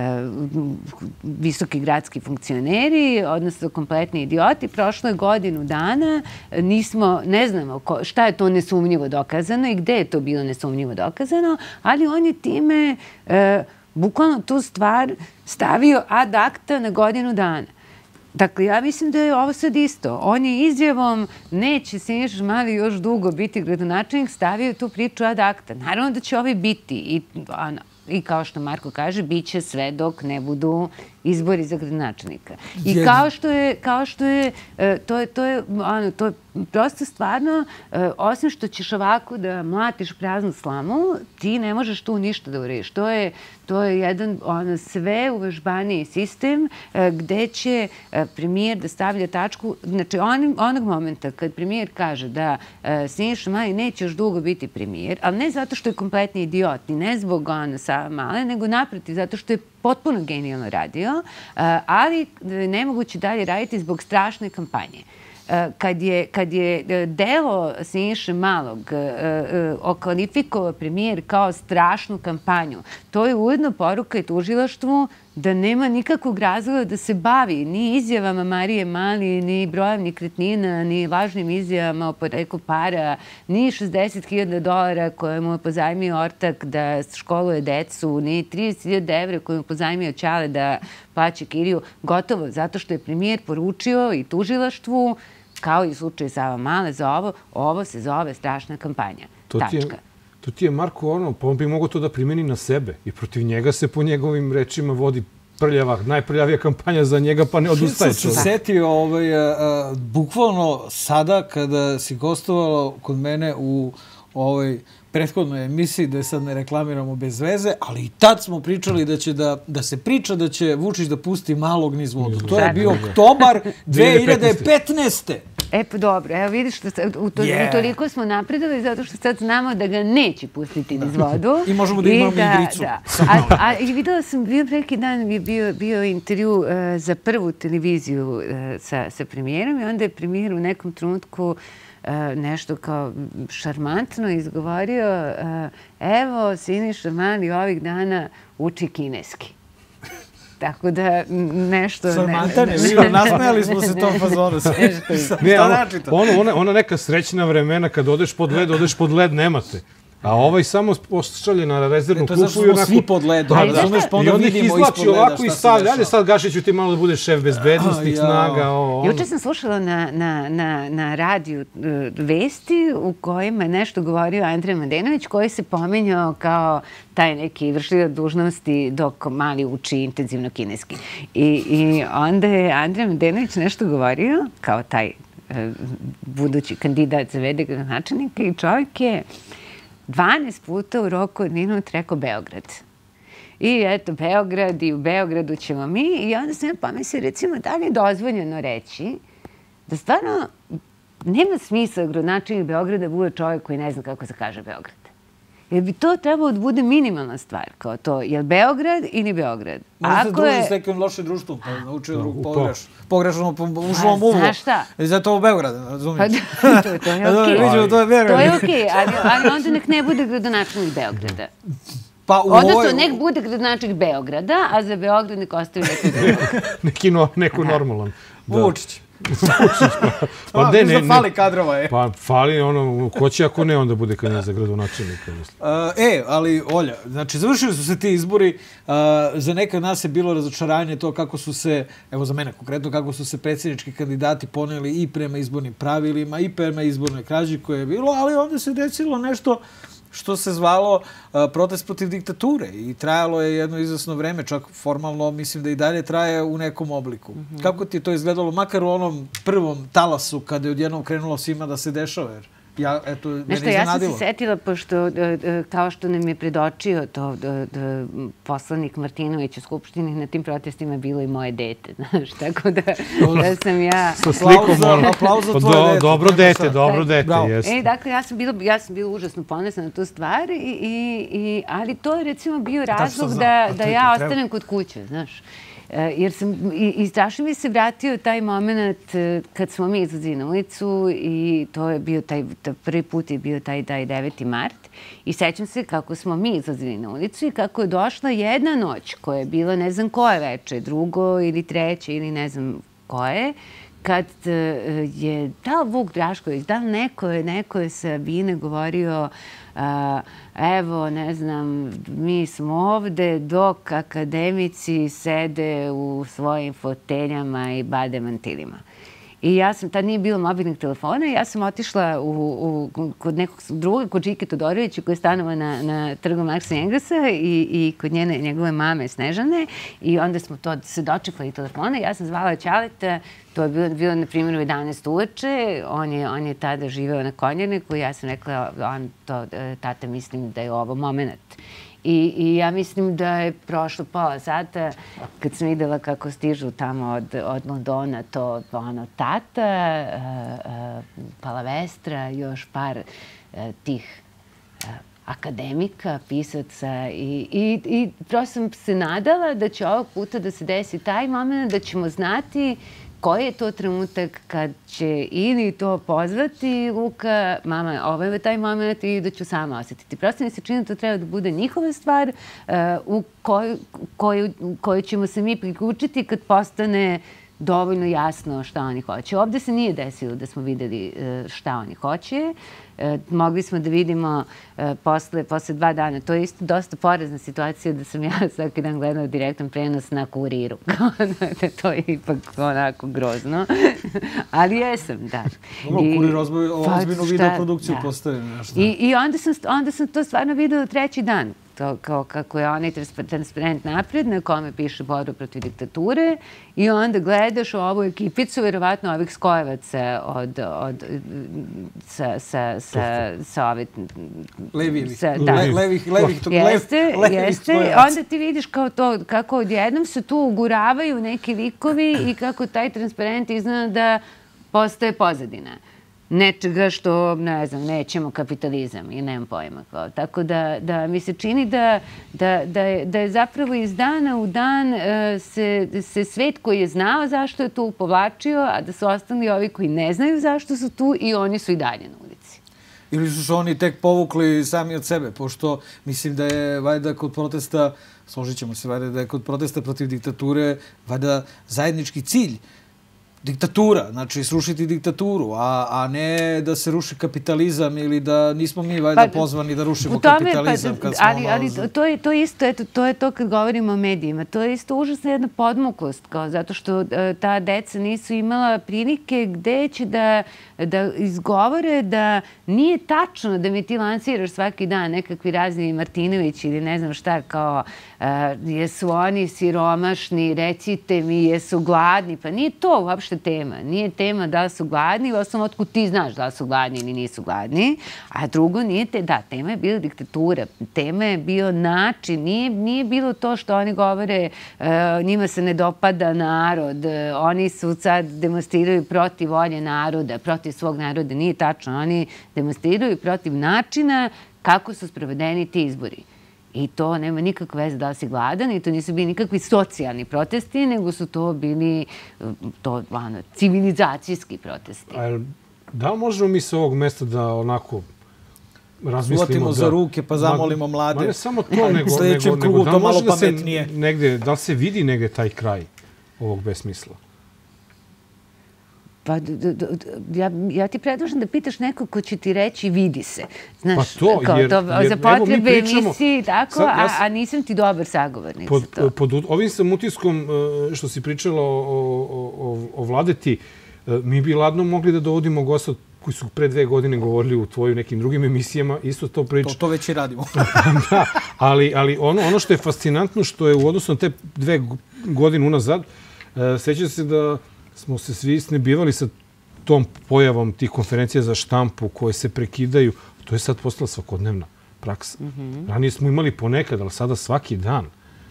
visoki gradski funkcioneri, odnosno kompletni idioti. Prošlo je godinu dana, nismo, ne znamo šta je to nesumnjivo dokazano i gde je to bilo nesumnjivo dokazano, ali on je time bukvalno tu stvar stavio ad acta na godinu dana. Dakle, ja mislim da je ovo sad isto. On je izjavom neće Siniša Mali još dugo biti gradonačelnik stavio tu priču ad acta. Naravno da će ovi biti i I kao što Marko kaže, bit će sve dok ne budu izbori za gradonačelnika. I kao što je, kao što je, to je, to je, ono, to je prosto stvarno, osim što ćeš ovako da mlatiš praznu slamu, ti ne možeš tu ništa da uradiš. To je, to je jedan, ono, sve uvežbaniji sistem gde će premijer da stavlja tačku, znači onog momenta kad premijer kaže da Siniša Mali neće još dugo biti premijer, ali ne zato što je kompletni idiot, ni ne zbog ono Savamale, nego naprotiv, zato što je potpuno genijalno radio, ali nemoguće dalje raditi zbog strašne kampanje. Kad je delo Siniše Malog okvalifikovao premijer kao strašnu kampanju, to je ujedno poruka i tužilaštvu da nema nikakvog razloga da se bavi ni izjavama Marije Mali, ni brojem nekretnina, ni lažnim izjavama o poreklu para, ni šezdeset hiljada dolara koje mu je pozajmio ortak da školuje decu, ni trideset hiljada evra koje mu je pozajmio Ćale da plaća kiriju. Gotovo, zato što je premijer poručio i tužilaštvu, kao i u slučaju Savamale za ovo, ovo se zove strašna kampanja. Tačka. To ti je, Marko, ono, pa on bi mogao to da primeni na sebe i protiv njega se po njegovim rečima vodi prljava, najprljavija kampanja za njega, pa ne odustaje čovjek. Sam se setio, bukvalno sada kada si gostovala kod mene u ovoj prethodnoj emisiji, da sad ne reklamiramo bez veze, ali i tad smo pričali da će da se priča da će Vučić da pusti Malog niz vodu. To je bio oktobar dve hiljade petnaeste. E pa dobro, evo vidiš, utoliko smo napredovali zato što sad znamo da ga neće pustiti niz vodu. I možemo da imamo igricu. I videla sam, bio preki dan je bio intervju za prvu televiziju sa premijerom i onda je premijer u nekom trenutku nešto kao šarmantno izgovorio, evo Siniša Mali ovih dana uči kineski. Tako da nešto... Šarmantan je, nasmejali smo se tom fazonu. Ona neka srećna vremena kad odeš pod led, odeš pod led, nemate. A ovaj samo pošalje na rezervnu To je klupu zašto i smo onako... svi pod ledom, Da, da. razumeš, pa I onda onda ih vidimo izvlači ispod leda ovako šta i se stavlja. dešava. Ajde sad, Gašiću, ti malo da budeš šef bezbednostnih Jao. snaga. ovo, ono. Juče sam slušala na, na, na, na radiju e, vesti u kojima je nešto govorio Andrej Mladenović, koji se pominjao kao taj neki vršiljac dužnosti dok mali uči intenzivno kineski. I, i onda je Andrej Mladenović nešto govorio, kao taj e, budući kandidat za v d gradonačelnika, i čovjek je dvanaest puta u roku od minut rekao Beograd. I eto, Beograd, i u Beogradu ćemo mi. I onda sam ja pomislila, recimo, da li je dozvoljeno reći da stvarno nema smisla gradonačelnik Beograda bude čovjek koji ne zna kako se kaže Beograd. Jer bi to trebalo da bude minimalna stvar, kao to, je li Beograd ili Beograd? Možda se druži s nekim lošim društvom, pa naučio drug pogrešno. Pogrešno ušlo mu uvo. Znaš šta? I zato u Beograd, razumiješ? Pa, to, to je okej. Vidimo, to je Beograd. To je okej, ali, ali onda nek ne bude gradonačelnik Beograda. Pa u Odnosno, ovoj... nek bude gradonačelnik Beograda, a za Beograd nek ostavi neku drugog. Neki no, neku normalan. Vučić. Vučić, pa... Pa ne, ne, fali kadrova je. Pa fali ono, ko će ako ne, onda bude kandidat za gradonačelnika, mislim. E, ali Olja, znači završili su se ti izbori, za neka od nas je bilo razočaranje to kako su se, evo za mene konkretno, kako su se predsjednički kandidati poneli i prema izbornim pravilima i prema izbornoj krađi koje je bilo, ali onda se desilo nešto što se zvalo uh, protest protiv diktature i trajalo je jedno izvesno vreme, čak formalno mislim da i dalje traje u nekom obliku. Mm -hmm. Kako ti je to izgledalo, makar u onom prvom talasu kada je odjednom krenulo svima da se dešava? Jer ja, eto, mene Nešto, iznenadilo. ja sam se setila, pošto kao što nam je predočio to poslanik Martinović u Skupštini, na tim protestima je bilo i moje dete, znaš, tako da, da sam ja... Sa slikom, ono, aplauz za tvoje dete. Dobro dete, dobro dete, jeste. E, dakle, ja sam bila, ja sam bila užasno ponosna na tu stvar, i, i, i, ali to je recimo bio razlog da, da ja ostanem kod kuće, znaš. Jer sam, i, i strašno mi se vratio taj moment kad smo mi izlazili na ulicu i to je bio taj, prvi put je bio taj, taj deveti mart i sećam se kako smo mi izlazili na ulicu i kako je došla jedna noć koja je bila ne znam koje veče, drugo ili treće ili ne znam koje, kad je, da li Vuk Drašković, da li neko je, neko je sa Bine govorio uh, evo, ne znam, mi smo ovde dok akademici sede u svojim foteljama i bade mantilima. I ja sam, tad nije bilo mobilnih telefona, ja sam otišla u, u, kod nekog druga, kod Žike Todorovića koji je stanovao na, na trgu Maksa Englesa i, i kod njene, njegove mame Snežane i onda smo to se dočekali telefona. Ja sam zvala Ćaleta, to je bilo, bilo na primjer u jedanaest uveče, on je, on je tada živeo na Konjarniku i ja sam rekla, on to, tata, mislim da je ovo moment. I, I ja mislim da je prošlo pola sata kad sam videla kako stižu tamo od, od Londona to ono, tata, uh, uh, Palavestra, još par uh, tih uh, akademika, pisaca i, i, i prosto sam se nadala da će ovog puta da se desi taj moment, da ćemo znati koji je to trenutak kad će ili to pozvati Luka, mama, ovo je taj moment i da ću sama osjetiti. Prosto mi se čini da to treba da bude njihova stvar uh, u koju, koju, koju ćemo se mi priključiti kad postane dovoljno jasno šta oni hoće. Ovde se nije desilo da smo videli uh, šta oni hoće. E, mogli smo da vidimo e, posle, posle dva dana. To je isto dosta porazna situacija da sam ja svaki dan gledala direktan prenos na Kuriru. To je ipak onako grozno. Ali jesam, da. Dobro, Kurir ozbiljnu videoprodukciju postavio. I, i onda, sam, onda sam to stvarno videla treći dan. To, kao, kako je onaj transparent napred na kome piše borba protiv diktature i onda gledaš ovu ekipicu, verovatno ovih skojevaca od, od, sa, sa, sa, sa ove... Levijevih. Sa, da. Le, levih, levih, to, jeste, levih jeste. Onda ti vidiš kao to, kako odjednom se tu uguravaju neki likovi i kako taj transparent iznad da postaje pozadina nečega što, ne znam, nećemo kapitalizam i nemam pojma. Kao. Tako da, da mi se čini da, da, da, je, da je zapravo iz dana u dan uh, se, se svet koji je znao zašto je tu povlačio, a da su ostali ovi koji ne znaju zašto su tu i oni su i dalje na ulici. Ili su se oni tek povukli sami od sebe, pošto mislim da je valjda kod protesta, složit ćemo se valjda da je kod protesta protiv diktature valjda zajednički cilj diktatura, znači srušiti diktaturu, a, a ne da se ruši kapitalizam ili da nismo mi valjda pa, pozvani da rušimo tome, kapitalizam. Pa, kad smo ali ali to, to, je, to, isto, eto, to je to kad govorimo o medijima. To je isto užasna jedna podmuklost, kao, zato što ta deca nisu imala prilike gde će da, da izgovore da nije tačno da mi ti lansiraš svaki dan nekakvi razni Martinović ili ne znam šta, kao uh, jesu oni siromašni, recite mi, jesu gladni. Pa nije to uopšte tema. Nije tema da li su gladni, osnovno otkud ti znaš da li su gladni ili nisu gladni. A drugo, nije te, da, tema je bila diktatura. Tema je bio način. Nije, nije bilo to što oni govore uh, njima se ne dopada narod. Uh, oni su sad demonstriraju protiv volje naroda, protiv svog naroda. Nije tačno. Oni demonstriraju protiv načina kako su sprovedeni ti izbori. I to nema nikakve veze da li si gladan i to nisu bili nikakvi socijalni protesti, nego su to bili to, ano, civilizacijski protesti. A da li možemo mi sa ovog mesta da onako razmislimo Uvatimo da... za ruke pa zamolimo mlade. Ma ne samo to, nego, u sljedećem nego, krugu nego da to malo može da se pametnije. negde, da li se vidi negde taj kraj ovog besmisla? Pa ja, ja ti predlažem da pitaš nekog ko će ti reći vidi se. Znaš, pa to, kao jer, to, jer za potrebe pričamo, emisiji, tako, sad, ja, a, a nisam ti dobar sagovornik pod, za to. Pod ovim sam utiskom što si pričala o, o, o, o Vladeti, mi bi ladno mogli da dovodimo gosta koji su pre dve godine govorili u tvojim nekim drugim emisijama, isto to priča. To, to već i radimo. Da, ali, ali ono, ono što je fascinantno, što je u odnosu na te dve godine unazad, seća se da smo se svi snebivali sa tom pojavom tih konferencija za štampu koje se prekidaju. To je sad postala svakodnevna praksa. Mm-hmm. Ranije smo imali ponekad, ali sada svaki dan.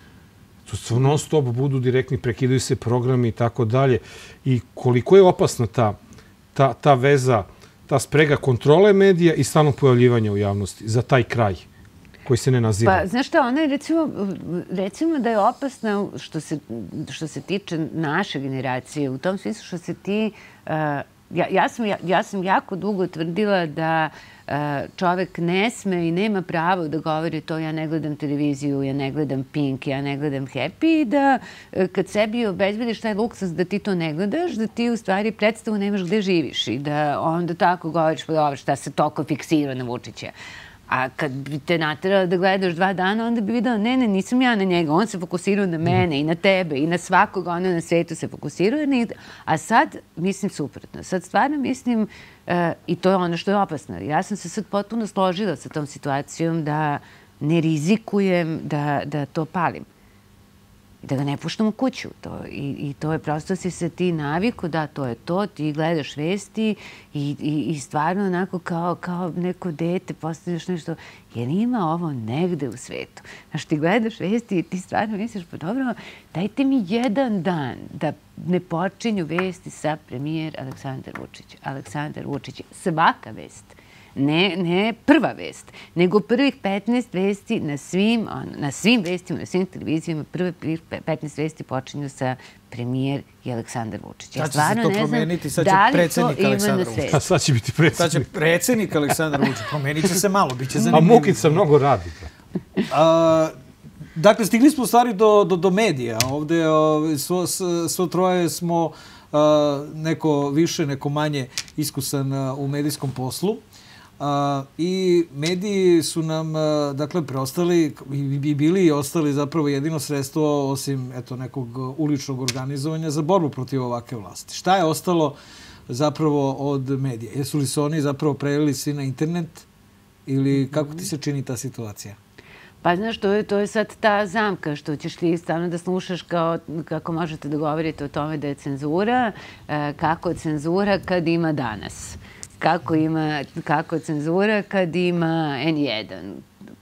To su non stop budu direktni, prekidaju se programi i tako dalje. I koliko je opasna ta, ta, ta veza, ta sprega kontrole medija i stalnog pojavljivanja u javnosti za taj kraj koji se ne naziva. Pa, znaš šta, ona je recimo, recimo da je opasna što se, što se tiče naše generacije, u tom smislu što se ti... Uh, ja, ja, sam, ja, ja sam jako dugo tvrdila da uh, čovek ne sme i nema pravo da govori to ja ne gledam televiziju, ja ne gledam Pink, ja ne gledam Happy i da uh, kad sebi obezbediš taj luksuz da ti to ne gledaš, da ti u stvari predstavu nemaš gde živiš i da onda tako govoriš pa dobro šta se toliko fiksira na Vučića. A kad bi te naterala da gledaš dva dana, onda bi videla, ne, ne, nisam ja na njega. On se fokusirao na mene i na tebe i na svakog, ona na svetu se fokusirao. A sad, mislim suprotno. Sad stvarno mislim, uh, i to je ono što je opasno. Ja sam se sad potpuno složila sa tom situacijom da ne rizikujem da, da to palim. Da ga ne puštam u kuću. To, i, I to je prosto si se ti naviku, da, to je to, ti gledaš vesti i, i, i stvarno onako kao, kao neko dete postaneš nešto, jer ima ovo negde u svetu. Znaš, ti gledaš vesti i ti stvarno misliš, pa dobro, dajte mi jedan dan da ne počinju vesti sa premijer Aleksandar Vučić. Aleksandar Vučić, svaka vest. Ne, ne prva vest, nego prvih petnaest vesti na svim, na svim vestima, na svim televizijama, prve petnaest vesti počinju sa premijer i Aleksandar Vučić. Sad će se to promeniti, sad će predsjednik Aleksandar Vučić. A sad će biti predsjednik. Sad će predsjednik Aleksandar Vučić. Promenit će se malo, bit će zanimljivo. A Mukica mnogo radi. A, dakle, stigli smo u stvari do, do, do medija. Ovde svo, svo troje smo uh, neko više, neko manje iskusan uh, u medijskom poslu. Uh, I mediji su nam, uh, dakle, preostali i bili i ostali zapravo jedino sredstvo osim eto, nekog uličnog organizovanja za borbu protiv ovakve vlasti. Šta je ostalo zapravo od medija? Jesu li su oni zapravo prelili svi na internet ili kako ti se čini ta situacija? Pa znaš, to je, to je sad ta zamka što ćeš ti stavno da slušaš kao, kako možete da govorite o tome da je cenzura, uh, kako je cenzura kad ima Danas. Kako ima, kako cenzura kad ima en jedan.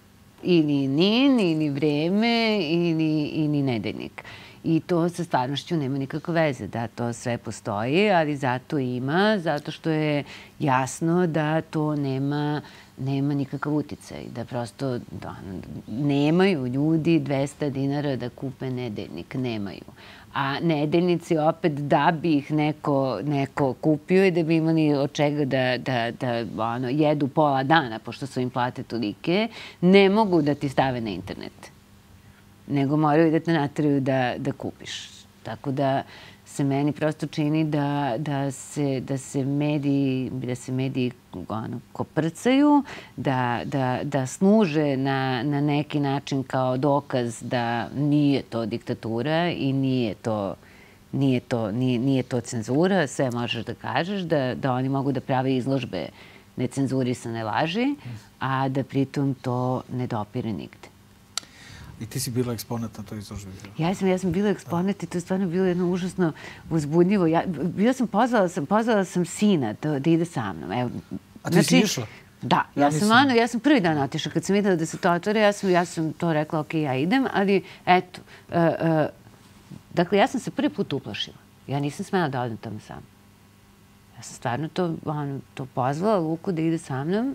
Ili Nin, ili Vreme, ili, ili Nedeljnik. I to sa stvarnošću nema nikakve veze. Da, to sve postoji, ali zato ima, zato što je jasno da to nema, nema nikakav uticaj. Da prosto da, nemaju ljudi dvesta dinara da kupe Nedeljnik. Nemaju. A nedeljnici opet da bi ih neko, neko kupio i da bi imali od čega da, da, da ono, jedu pola dana, pošto su im plate tolike, ne mogu da ti stave na internet. Nego moraju da te nateraju da, da kupiš. Tako da se meni prosto čini da, da, se, da se mediji, da se mediji ono, koprcaju, da, da, da služe na, na neki način kao dokaz da nije to diktatura i nije to Nije to, nije, nije to cenzura, sve možeš da kažeš, da, da oni mogu da prave izložbe necenzurisane laži, a da pritom to ne dopire nigde. I ti si bila eksponat na toj izložbi? Ja sam, ja sam bila eksponat i to je stvarno bilo jedno užasno uzbudljivo. Ja, bila sam, pozvala sam, pozvala sam sina da, da ide sa mnom. Evo, a ti znači, si išla? Da, ja, ja, sam, ano, ja sam prvi dan otišla. Kad sam videla da se to otvore, ja sam, ja sam to rekla, ok, ja idem, ali eto, uh, uh, dakle, ja sam se prvi put uplašila. Ja nisam smela da odem tamo sama. Ja sam stvarno to, ono, to pozvala Luku da ide sa mnom.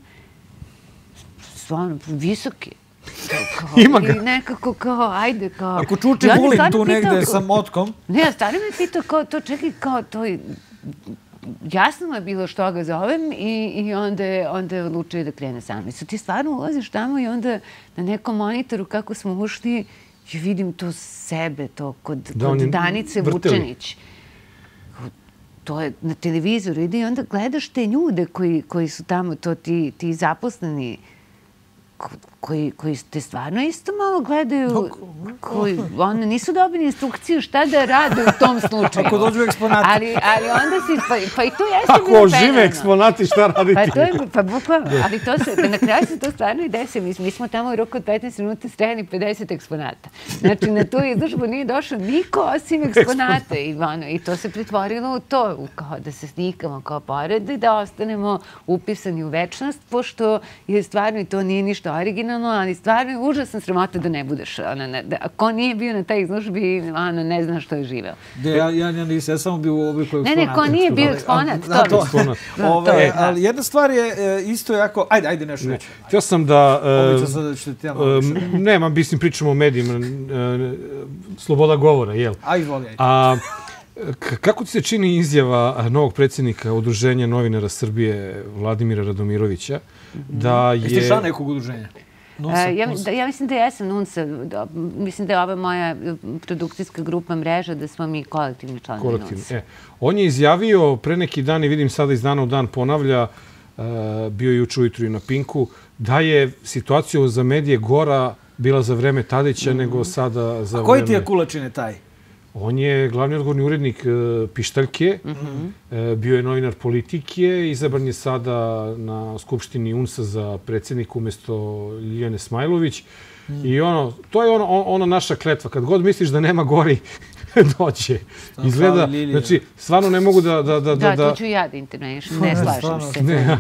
Stvarno, visoki. Ima ga. I nekako kao, ajde, kao... Ako čuči Vulin tu negde sa motkom... Ne, ja stvarno me pitao kao, to čekaj, kao, to je... Jasno mu je bilo što ga zovem i, i onda, je, onda je odlučio da krene sam. I sad ti stvarno ulaziš tamo i onda na nekom monitoru kako smo ušli, ja vidim to sebe, to kod, da, kod Danice vrteli. Vučenić. To je na televizoru ide i onda gledaš te ljude koji, koji su tamo, to ti, ti zaposleni, koji, koji te stvarno isto malo gledaju, koji ono, nisu dobili instrukciju šta da rade u tom slučaju. Ako dođu eksponati. Ali, ali onda si, pa, pa i to jeste bilo fenomenalno. Ako žive eksponati, šta raditi? Pa to je, pa bukvalno, ali to se, pa na kraju se to stvarno i desi. Mi, mi smo tamo u roku od petnaest minuta strejali pedeset eksponata. Znači, na tu izložbu nije došao niko osim eksponata. I, ono, I to se pretvorilo u to, u, kao da se snikamo kao pored i da ostanemo upisani u večnost, pošto je stvarno i to nije ništa originalno, ali stvarno je užasna sramota da ne budeš. Ona, ne, da, ko nije bio na taj izložbi, ona ne zna što je živeo. De, ja, ja, ja nisam, ja samo bio u obliku eksponata. Ne, ne, ko nije bio eksponat, ali, to, to, to, ove, ali jedna stvar je e, isto jako... Ajde, ajde, nešto reći. Htio sam da... Obično sad da ćete ti ja malo više. Nema, mislim, pričamo o medijima. E, sloboda govora, jel? A, izvoli, ajde. A, kako ti se čini izjava novog predsjednika Udruženja novinara Srbije, Vladimira Radomirovića, da je... Jeste član nekog udruženja? Nunsa, ja, da, ja mislim da jesam Nunsa. Da, mislim da je ova moja produkcijska grupa mreža, da smo mi kolektivni članovi Nunsa. E, on je izjavio pre neki dan, i vidim sada iz dana u dan ponavlja, uh, bio je juče ujutru i na Pinku, da je situacija za medije gora bila za vreme Tadića mm. nego sada za vreme... A koji ti je Kulačine taj? On je glavni odgovorni urednik uh, Pištaljke, mm-hmm. uh, bio je novinar Politike, izabran je sada na Skupštini U N S A za predsjednika umjesto Ljiljane Smajlović. Mm. I ono, to je ono, ono naša kletva. Kad god misliš da nema gori, dođe. Izgleda, znači, stvarno ne mogu da... Da, da, da, da tu ću ja da intervenišem, ne slažem se. Ne,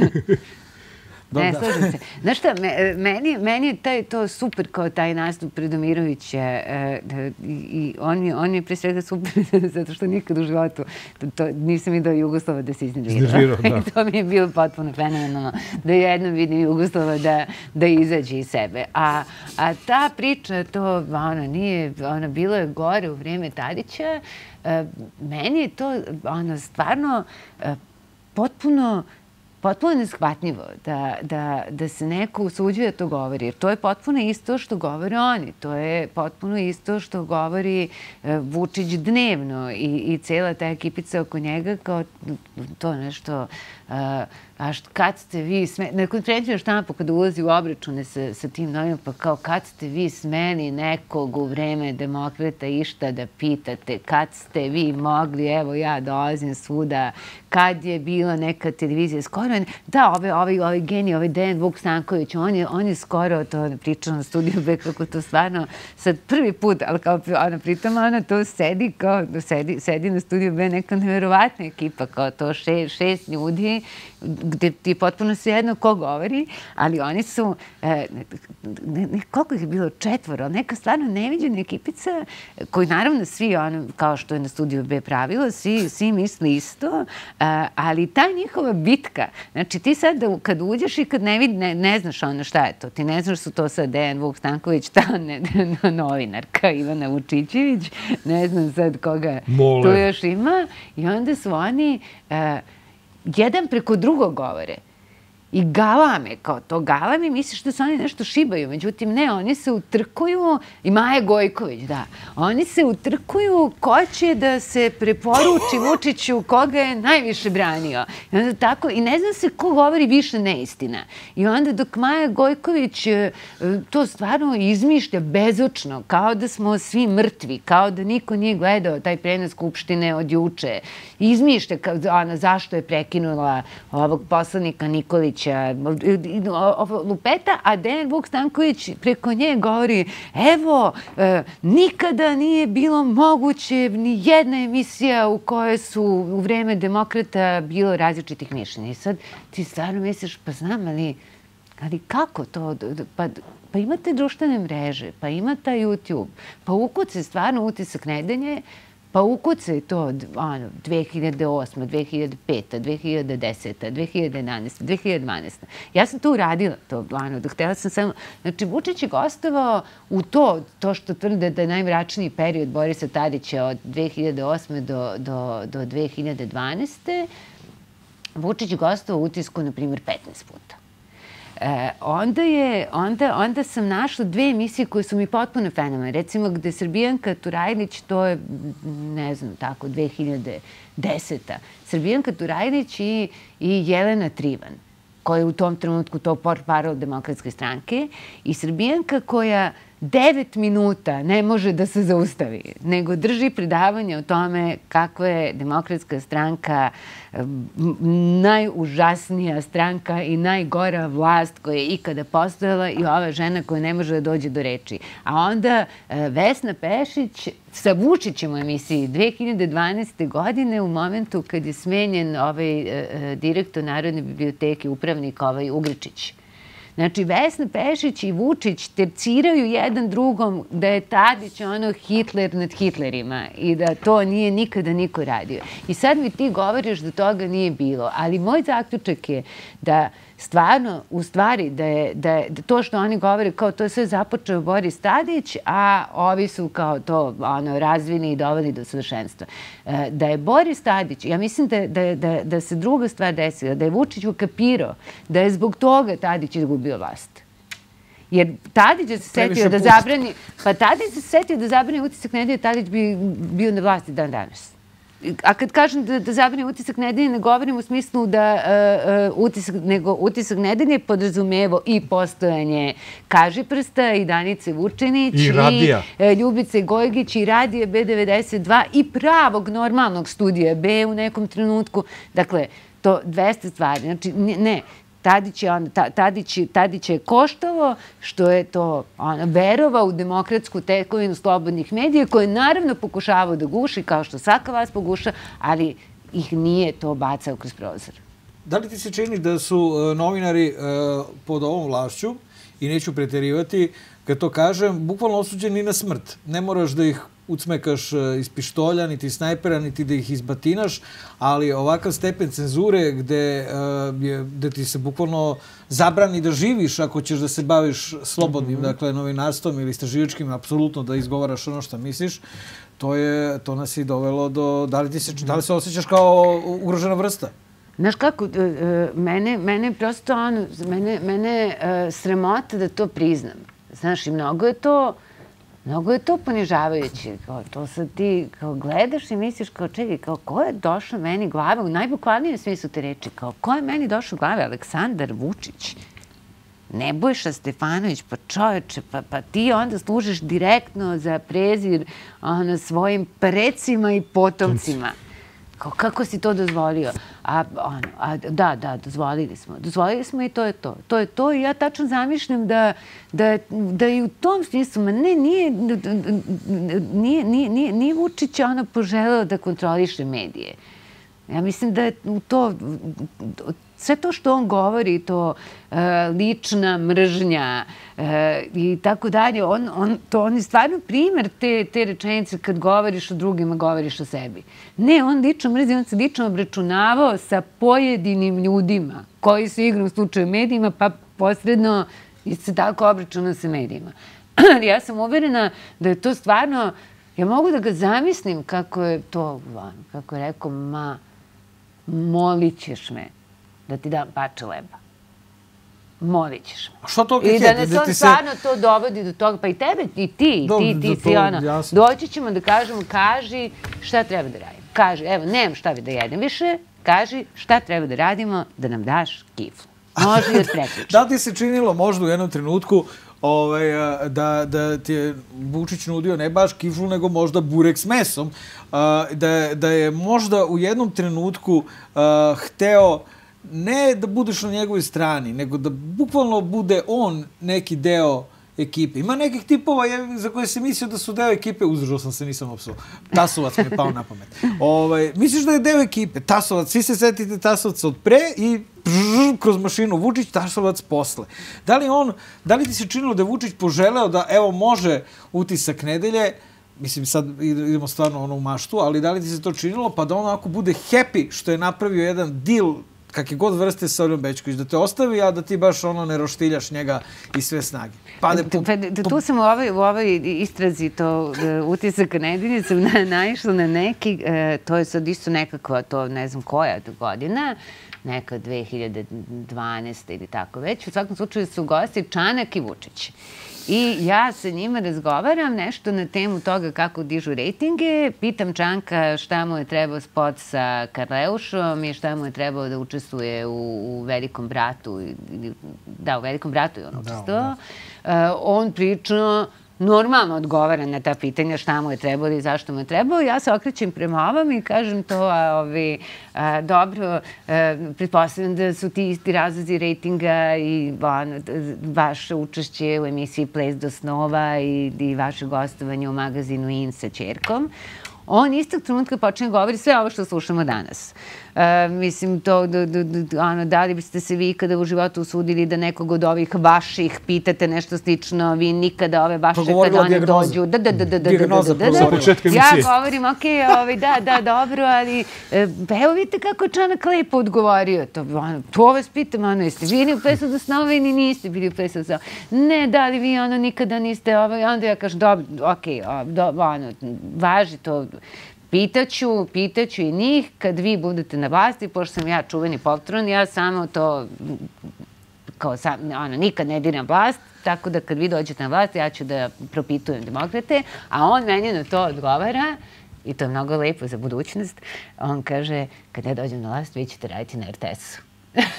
Ne, slažem se. Znaš šta, meni, meni je taj, to super kao taj nastup Radomirovića e, i on je, on je pre svega super zato što nikad u životu to, to, nisam vidio Jugoslava da se iznervirao. I to mi je bilo potpuno fenomenalno da jednom vidim Jugoslava da, da izađe iz sebe. A, a ta priča, to ona nije, ona bilo je gore u vrijeme Tadića, e, meni je to ona stvarno e, potpuno potpuno neshvatljivo da, da, da se neko usuđuje da to govori. Jer to je potpuno isto što govore oni. To je potpuno isto što govori uh, Vučić dnevno i, i cijela ta ekipica oko njega kao to nešto... Uh, a št, kad ste vi smeli... Na konferenciju štampu kada ulazi u obračune sa, sa tim novinom, pa kao kad ste vi smeli nekog u vreme demokrata išta da pitate, kad ste vi mogli, evo ja dolazim svuda, kad je bila neka televizija, skoro je, da, ovaj, ovaj, ovaj genij, ovaj Dejan Vuk Stanković, on je, on je skoro to pričao na studiju B, kako to stvarno sad prvi put, ali kao ona pritom, ona to sedi, kao, sedi, sedi na studiju B, neka nevjerovatna ekipa, kao to še, šest ljudi, gde ti potpuno svejedno ko govori, ali oni su, e, ne, ne, koliko ih je bilo, četvoro, ali neka stvarno neviđena ekipica, koji naravno svi, ono, kao što je na studiju B pravilo, svi, svi misli isto, a, ali ta njihova bitka, znači ti sad kad uđeš i kad ne, vid, ne, ne znaš ono šta je to, ti ne znaš su to sad Dejan Vuk Stanković, ta ne, ne, novinarka Ivana Vučićević, ne znam sad koga Mole. Tu još ima, i onda su oni... A, jedan preko drugog govore. i galame, kao to galame, misliš da se oni nešto šibaju, međutim ne, oni se utrkuju, i Maja Gojković, da, oni se utrkuju ko će da se preporuči Vučiću koga je najviše branio. I onda tako, i ne zna se ko govori više neistina. I onda dok Maja Gojković to stvarno izmišlja bezočno, kao da smo svi mrtvi, kao da niko nije gledao taj prenos Skupštine od juče, izmišlja ona, zašto je prekinula ovog poslanika Nikolića, lupeta, a Dejan Vuk Stanković preko nje govori, evo, nikada nije bilo moguće ni jedna emisija u kojoj su u vreme demokrata bilo različitih mišljenja. I sad ti stvarno misliš, pa znam, ali ali kako to? Pa, pa imate društvene mreže, pa ima taj YouTube, pa ukucaj stvarno Utisak nedelje, pa ukucaj to ono, dve hiljade osme, dve hiljade pete, dve hiljade desete, dve hiljade jedanaeste, dve hiljade dvanaeste. Ja sam to uradila, to, ono, da htjela sam samo... Znači, Vučić je gostovao u to, to što tvrde da je najmračniji period Borisa Tadića od dve hiljade osme do, do, do dve hiljade dvanaeste. Vučić je gostovao u Utisku, na primjer, petnaest puta. E, onda, je, onda, onda sam našla dve emisije koje su mi potpuno fenomenalne. Recimo, gde Srbijanka Turajlić, to je, ne znam, tako, dve hiljade deseta. Srbijanka Turajlić i, i Jelena Trivan, koja je u tom trenutku to portparol Demokratske stranke, i Srbijanka koja devet minuta ne može da se zaustavi, nego drži predavanje o tome kakva je Demokratska stranka najužasnija stranka i najgora vlast koja je ikada postojala i ova žena koja ne može da dođe do reči. A onda Vesna Pešić sa Vučićem u emisiji dve hiljade dvanaeste. godine u momentu kad je smenjen ovaj direktor Narodne biblioteke, upravnik ovaj Ugričić. Znači, Vesna Pešić i Vučić terciraju jedan drugom da je Tadić ono Hitler nad Hitlerima i da to nije nikada niko radio. I sad mi ti govoriš da toga nije bilo, ali moj zaključak je da stvarno, u stvari, da je, da je da to što oni govore kao to je sve započeo Boris Tadić, a ovi su kao to ono, razvini i doveli do savršenstva. Da je Boris Tadić, ja mislim da, da, da, da se druga stvar desila, da je Vučić ukapirao da je zbog toga Tadić izgubio vlast. Jer Tadić je se setio da zabrani, pa Tadić se setio da zabrani Utisak nedelje, Tadić bi bio na vlasti dan danas. A kad kažem da, da zabrani Utisak nedelje, ne govorim u smislu da uh, uh, utisak, nego Utisak nedelje podrazumevo i postojanje Kažiprsta i Danice Vučinić i, radija. i uh, Ljubice Gojgić i Radija B devedeset dva i pravog normalnog studija B u nekom trenutku. Dakle, to dvesta stvari. Znači, ne, Tadić je, on, Tadić, Tadić je koštalo što je to ona, verovao u demokratsku tekovinu slobodnih medija koje naravno pokušavao da guši kao što svaka vas poguša, ali ih nije to bacao kroz prozor. Da li ti se čini da su uh, novinari uh, pod ovom vlašću, i neću preterivati, kad to kažem, bukvalno osuđeni na smrt? Ne moraš da ih ucmekaš iz pištolja, niti snajpera, niti da ih izbatinaš, ali ovakav stepen cenzure gde, uh, gde ti se bukvalno zabrani da živiš ako ćeš da se baviš slobodnim, mm-hmm. dakle, novinarstvom ili istraživačkim, apsolutno da izgovaraš ono što misliš, to, je, to nas je dovelo do... Da li, ti se, da li se osjećaš kao ugrožena vrsta? Znaš kako, mene, mene prosto ono, mene, mene uh, sramota da to priznam. Znaš, i mnogo je to... Mnogo je to ponižavajuće. Kao, to sad ti kao, gledaš i misliš kao čekaj, kao ko je došao meni glave, u najbukvalnijem smislu te reči, kao ko je meni došao glave? Aleksandar Vučić, Nebojša Stefanović, pa čoveče, pa, pa ti onda služiš direktno za prezir ono, svojim precima i potomcima. Kao, kako si to dozvolio? A, ono, a, da, da, dozvolili smo. Dozvolili smo i to je to. To je to i ja tačno zamišljam da, da, da i u tom smislu, ma ne, nije, nije, nije, nije, nije Vučić ono poželeo da kontroliše medije. Ja mislim da je u to, sve to što on govori, to uh, lična mržnja uh, i tako dalje, on, on, to, on je stvarno primer te, te rečenice kad govoriš o drugima, govoriš o sebi. Ne, on lično mrzi, on se lično obračunavao sa pojedinim ljudima koji su igrom slučaju medijima, pa posredno se tako obračunao sa medijima. Ja sam uverena da je to stvarno, ja mogu da ga zamislim kako je to, kako je rekao, ma, molit ćeš me da ti dam pače leba. molit ćeš me. A što to I da nas on stvarno to dovodi do toga, pa i tebe, i ti, ti, ti si ono. Doći ćemo da kažemo, kaži šta treba da radim. Kaži, evo, nemam šta da jedem više, kaži šta treba da radimo da nam daš kiflu. Može i od prekriča. Da li ti se činilo možda u jednom trenutku da ti je Vučić nudio ne baš kiflu, nego možda burek s mesom, da je možda u jednom trenutku hteo ne da budeš na njegovoj strani, nego da bukvalno bude on neki deo ekipe. Ima nekih tipova za koje se mislio da su deo ekipe, uzdržao sam se, nisam opsuo. Tasovac mi je pao na pamet. Misliš da je deo ekipe, Tasovac, svi se setite Tasovca od pre i kroz mašinu Vučić, Tasovac posle. Da li on, da li ti se činilo da je Vučić poželeo da, evo, može Utisak nedelje, mislim, sad idemo stvarno ono u maštu, ali da li ti se to činilo, pa da on onako bude happy što je napravio jedan deal kakve god vrste sa Olijom Bećković, da te ostavi, a da ti baš ono ne roštiljaš njega i sve snage. Tu sam u ovoj istrazi, to Utisak nedelje, sam naišla na neki, to je sad isto nekakva, to ne znam koja godina, neka dve hiljade dvanaeste ili tako već. U svakom slučaju su gosti Čanak i Vučić. I ja sa njima razgovaram nešto na temu toga kako dižu rejtinge. Pitam Čanka šta mu je trebao spot sa Karleušom i šta mu je trebao da učestvuje u Velikom bratu. Da, u Velikom bratu je on učestvovao. On priča, normalno odgovara na ta pitanja šta mu je trebalo i zašto mu je trebalo. Ja se okrećem prema ovom i kažem to, dobro, pretpostavljam da su ti isti razlozi rejtinga i vaše učešće u emisiji Ples do snova i vaše gostovanje u magazinu In sa ćerkom. On istog trenutka počne govori sve ovo što slušamo danas. Mislim, to, da li biste se vi ikada u životu usudili da nekog od ovih vaših pitate nešto slično, vi nikada ove vaše kada one dođu... Da, da, da, da, da, da, da, da. Ja govorim, okej, da, da, dobro, ali evo vidite kako je Čanak lepo odgovorio. To vas pitam, ono, jeste vi u Plesu do snova ili niste bili u Plesu do snova? Ne, da li vi ono nikada niste ovo, i onda ja kažem, dobro, okej, ono, važi to. Pitaću, pitaću i njih kad vi budete na vlasti, pošto sam ja čuveni poltron, ja samo to, kao sam, ono, nikad ne diram vlast, tako da kad vi dođete na vlast, ja ću da propitujem demokrate, a on meni na to odgovara, i to je mnogo lepo za budućnost, on kaže, kad ja dođem na vlast, vi ćete raditi na er te esu.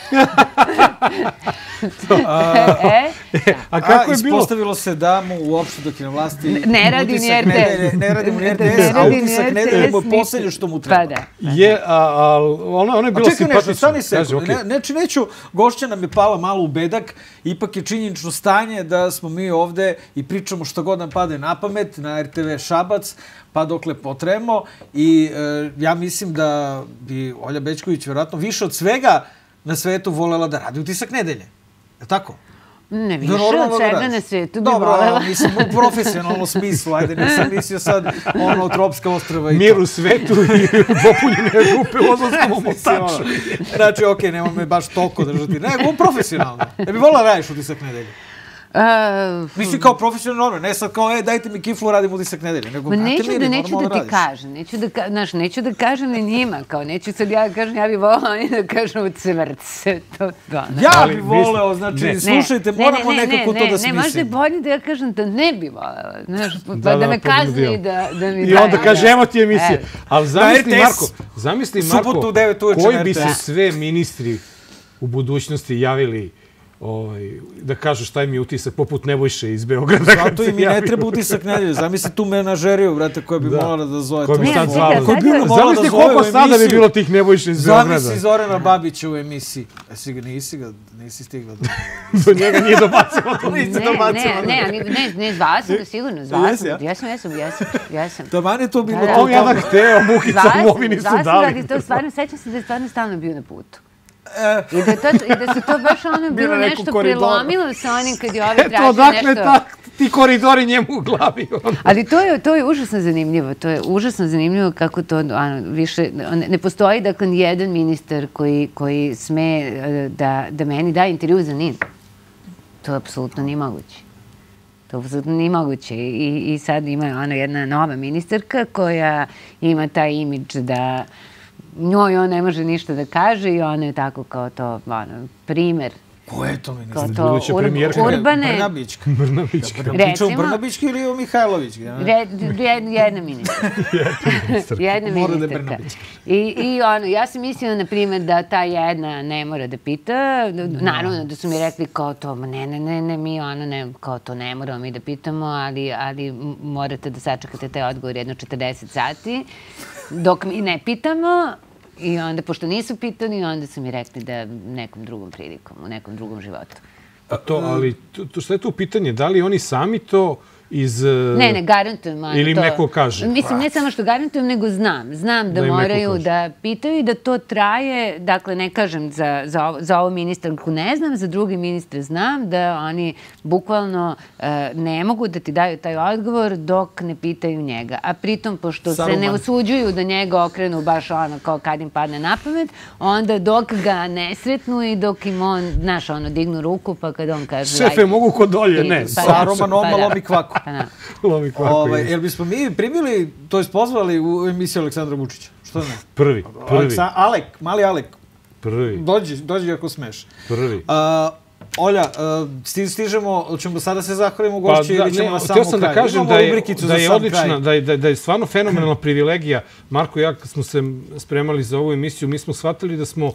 A kako je bilo? Ispostavilo se da mu uopšte dok je na vlasti ne radi ni er te es. Ne radi mu ni er te es, a Utisak nedelje mu je posljednje što mu treba. Je, ali ono je bilo simpatično. Čekaj nešto, stani sekund. Neću, gošća nam je pala malo u bedak, ipak je činjenično stanje da smo mi ovde i pričamo što god nam pade na pamet na er te ve Šabac, pa dokle potrebamo, i ja mislim da bi Olja Bećković vjerojatno više od svega na svetu volela da radi Utisak nedelje. Je tako? Ne, više od svega na svetu bi volela. Dobro, mislim, u profesionalnom smislu, ajde, nisam mislio sad ono Tropska ostrava i to. Mir u svetu i popunjene rupe u Ozonskom omotaču. Znači, okej, nema me baš toliko držati, nego profesionalno. Ne bi volela radiš Utisak nedelje? Mislim kao profesionalno, ne sad kao, e, dajte mi kiflu, radim Utisak nedelje. Neću da neću da ti kažem, neću da kažem ni njima, kao neću sad ja da kažem, ja bih volao oni da kažem u crce. Ja bih voleo, znači, slušajte, moramo nekako to da smislim. Ne, možda je bolje da ja kažem da ne bih volela, pa da me kazni da mi daje. I onda kaže, evo ti emisije. Ali zamisli, Marko, zamisli, Marko, koji bi se sve ministri u budućnosti javili da kažu šta im je utisak, poput Nebojše iz Beograda. Zato im je ne treba Utisak nedelje. Zamisli tu menažeriju, brate, koja bi morala da zove. Koja bi sad zvala. Zamisli koliko sada bi bilo tih Nebojša iz Beograda. Zamisli Zorana Babića u emisiji. Jesi ga, nisi ga, nisi stigla do... Do njega nije dobacilo, to nisi dobacilo. Ne, ne, ne, zvala sam ga sigurno, zvala sam ga. Jesam, jesam, jesam. Da man je to bilo... On jedan hteo, Mukica, movi nisu dali. Zvala sam ga, stvarno, sećam se da je stvarno stalno bio na putu. I da se to baš ono bilo nešto prelomilo sa onim kad je ovaj tražio nešto... Eto, odakle ti koridori njemu u glavi. Ali to je užasno zanimljivo. To je užasno zanimljivo kako to više... Ne postoji, dakle, nijedan ministar koji sme da meni da intervju za Nin. To je apsolutno nije moguće. To je apsolutno nije moguće. I sad ima ona jedna nova ministarka koja ima taj imidž da... Njoj on ne može ništa da kaže i ona je tako kao to, ono, primer Ko je to ministar? Ko to? Buduća premijerka. Urbane... Brnabićka. Brnabićka. Pričamo Brnabićki ili o Mihajlović? Jedna ministarka. Jedna ministarka. I ono, ja sam mislila, na primjer, da ta jedna ne mora da pita. Naravno da su mi rekli kao to, ne, ne, ne, ne, mi ono, ne, kao to ne moramo mi da pitamo, ali, ali morate da sačekate taj odgovor jedno četrdeset sati, dok mi ne pitamo. I onda, pošto nisu pitani, onda su mi rekli da nekom drugom prilikom, u nekom drugom životu. A to, ali šta je tu pitanje? Da li oni sami to iz... Ne, ne, garantujem. Ili im neko kaže? Mislim, ne samo što garantujem, nego znam. Znam da moraju da pitaju i da to traje, dakle, ne kažem za ovo ministarku ne znam, za drugi ministre znam, da oni bukvalno ne mogu da ti daju taj odgovor dok ne pitaju njega. A pritom, pošto se ne usuđuju da njega okrenu baš ono kao kad im padne na pamet, onda dok ga ne sretnu i dok im on, znaš, ono, dignu ruku, pa kad on kaže... Šefe, mogu kod dolje, ne. Saruman oma lomi kvaku. Lomi kvaku. Jel bismo mi primili, to je pozvali u emisiju Aleksandra Vučića? Što ne? Prvi, prvi. Alek, mali Alek. Prvi. Dođi, dođi ako smeš. Prvi. Olja, stižemo, ćemo sada se zahvalimo gošći ili ćemo na samom kraju? Htio sam da kažem da je odlična, da je stvarno fenomenalna privilegija. Marko i ja, kad smo se spremali za ovu emisiju, mi smo shvatili da smo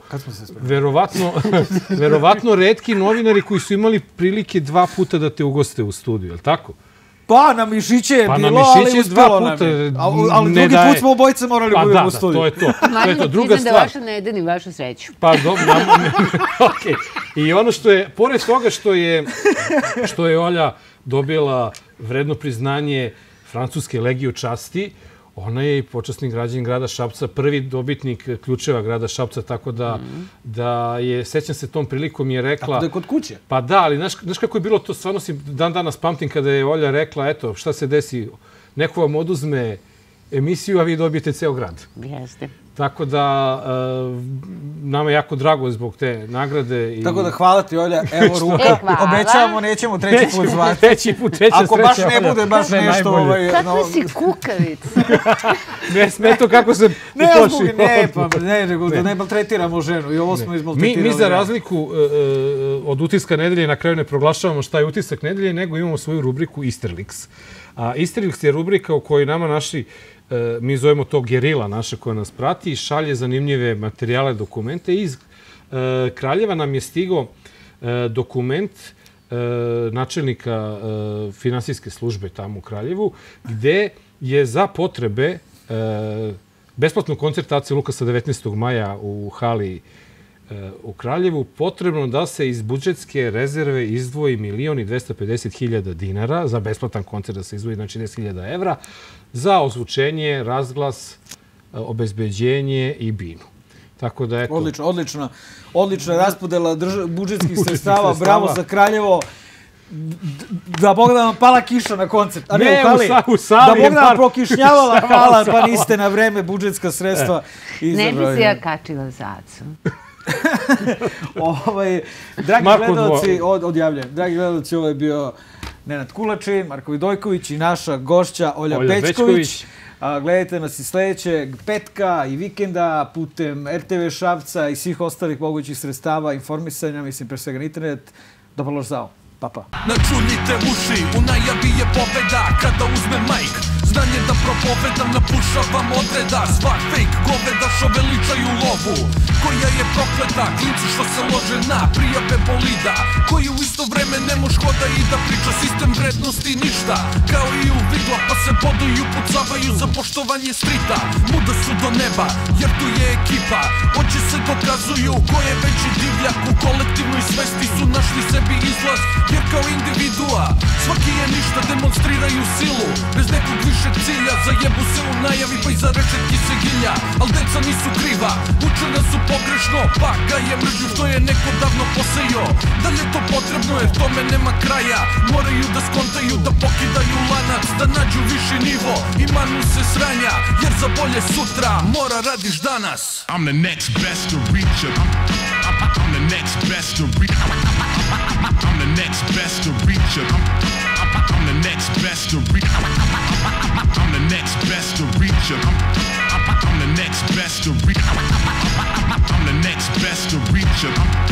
verovatno retki novinari koji su imali prilike dva puta da te ugoste u studiju, je li tako? Pa, na Mišiće je bilo, ali uspelo nam je. Ali drugi put smo obojice morali budemo u studiju. Pa da, to je to. Marino, priznam da vaša ne jedenim vašu sreću. Pa, dobro, okej. I ono što je, pored toga što je Olja dobila vredno priznanje Francuske legije časti, ona je i počasni građanin grada Šapca, prvi dobitnik ključeva grada Šapca, tako da je, sećam se tom prilikom je rekla... Tako da je kod kuće. Pa da, ali znaš kako je bilo to, stvarno si dan danas pamtim kada je Olja rekla, eto, šta se desi, neko vam oduzme emisiju, a vi dobijete ceo grad. Jeste. Tako da, nama je jako drago zbog te nagrade. Tako da hvala ti, Olja, evo ruka. Obećavamo, nećemo treći put zvati. Treći put, treća sreća. Ako baš ne bude baš nešto... Kako si kukavica? Ne sme to kako se utoši. Ne, pa ne, nego da ne maltretiramo ženu. I ovo smo izmaltretirali. Mi za razliku od utiska nedelje na kraju ne proglašavamo šta je utisak nedelje, nego imamo svoju rubriku Easterlix. A Easterlix je rubrika u kojoj nama naši mi zovemo to gerila naša koja nas prati i šalje zanimljive materijale, dokumente. Iz Kraljeva nam je stigao dokument načelnika finansijske službe tamo u Kraljevu, gde je za potrebe besplatnog koncerta A C Lukasa devetnaestog maja u hali u Kraljevu potrebno da se iz budžetske rezerve izdvoji milion i dvesta pedeset hiljada dinara za besplatan koncert, da se izdvoji znači deset hiljada evra za ozvučenje, razglas, obezbeđenje i binu. Tako da, eto... Odlično, odlično. Odlična raspodela budžetskih sredstava. Bravo za Kraljevo. Da Bog da vam pala kiša na koncert. A ne, u sali. Da Bog da vam prokišnjavala hala, pa niste na vreme budžetska sredstva. Ne bi se ja kačila zacu. Dragi gledalci, odjavljujem. Dragi gledalci, ovo je bio Nenad Kulačin, Marko Vidojković i naša gošća Olja Bećković. Gledajte nas i sledećeg petka i vikenda putem R T V Šapca i svih ostalih mogućih sredstava informisanja, mislim pre svega na internet. Dobar loš zao. Pa pa. Načuljite uši, u najavi je pobeda kada uzme majk. Znanje da propovedam, napušavam odreda. Svak fake goveda što veličaju lovu, koja je prokleta, klinci što se lože na prijave bolida, koji u isto vreme ne moš hoda i da priča sistem vrednosti ništa. Kao i u vigla pa se boduju, pucavaju za poštovanje strita. Muda su do neba jer tu je ekipa, oči se dokazuju ko je veći divljak. U kolektivnoj svesti su našli sebi izlaz, jer kao individua svaki je ništa, demonstriraju silu bez nekog višeg cilja. Zajebu se u najavi pa iza rečetki se gilja, al deca nisu kriva, uče nas su pogrešno, pa ga je mržnju što je neko davno posejo. Da li je to potrebno jer tome nema kraja, moraju da skontaju da pokidaju lanac, da nađu viši nivo i manu se sranja, jer za bolje sutra mora radiš danas. I'm the next best to reach it. I'm the next best to reach it. I'm the next best to reach it. I'm the next best to reach it. I'm the next best to reach it. I'm the next best to reach it. I'm the next best to reach it.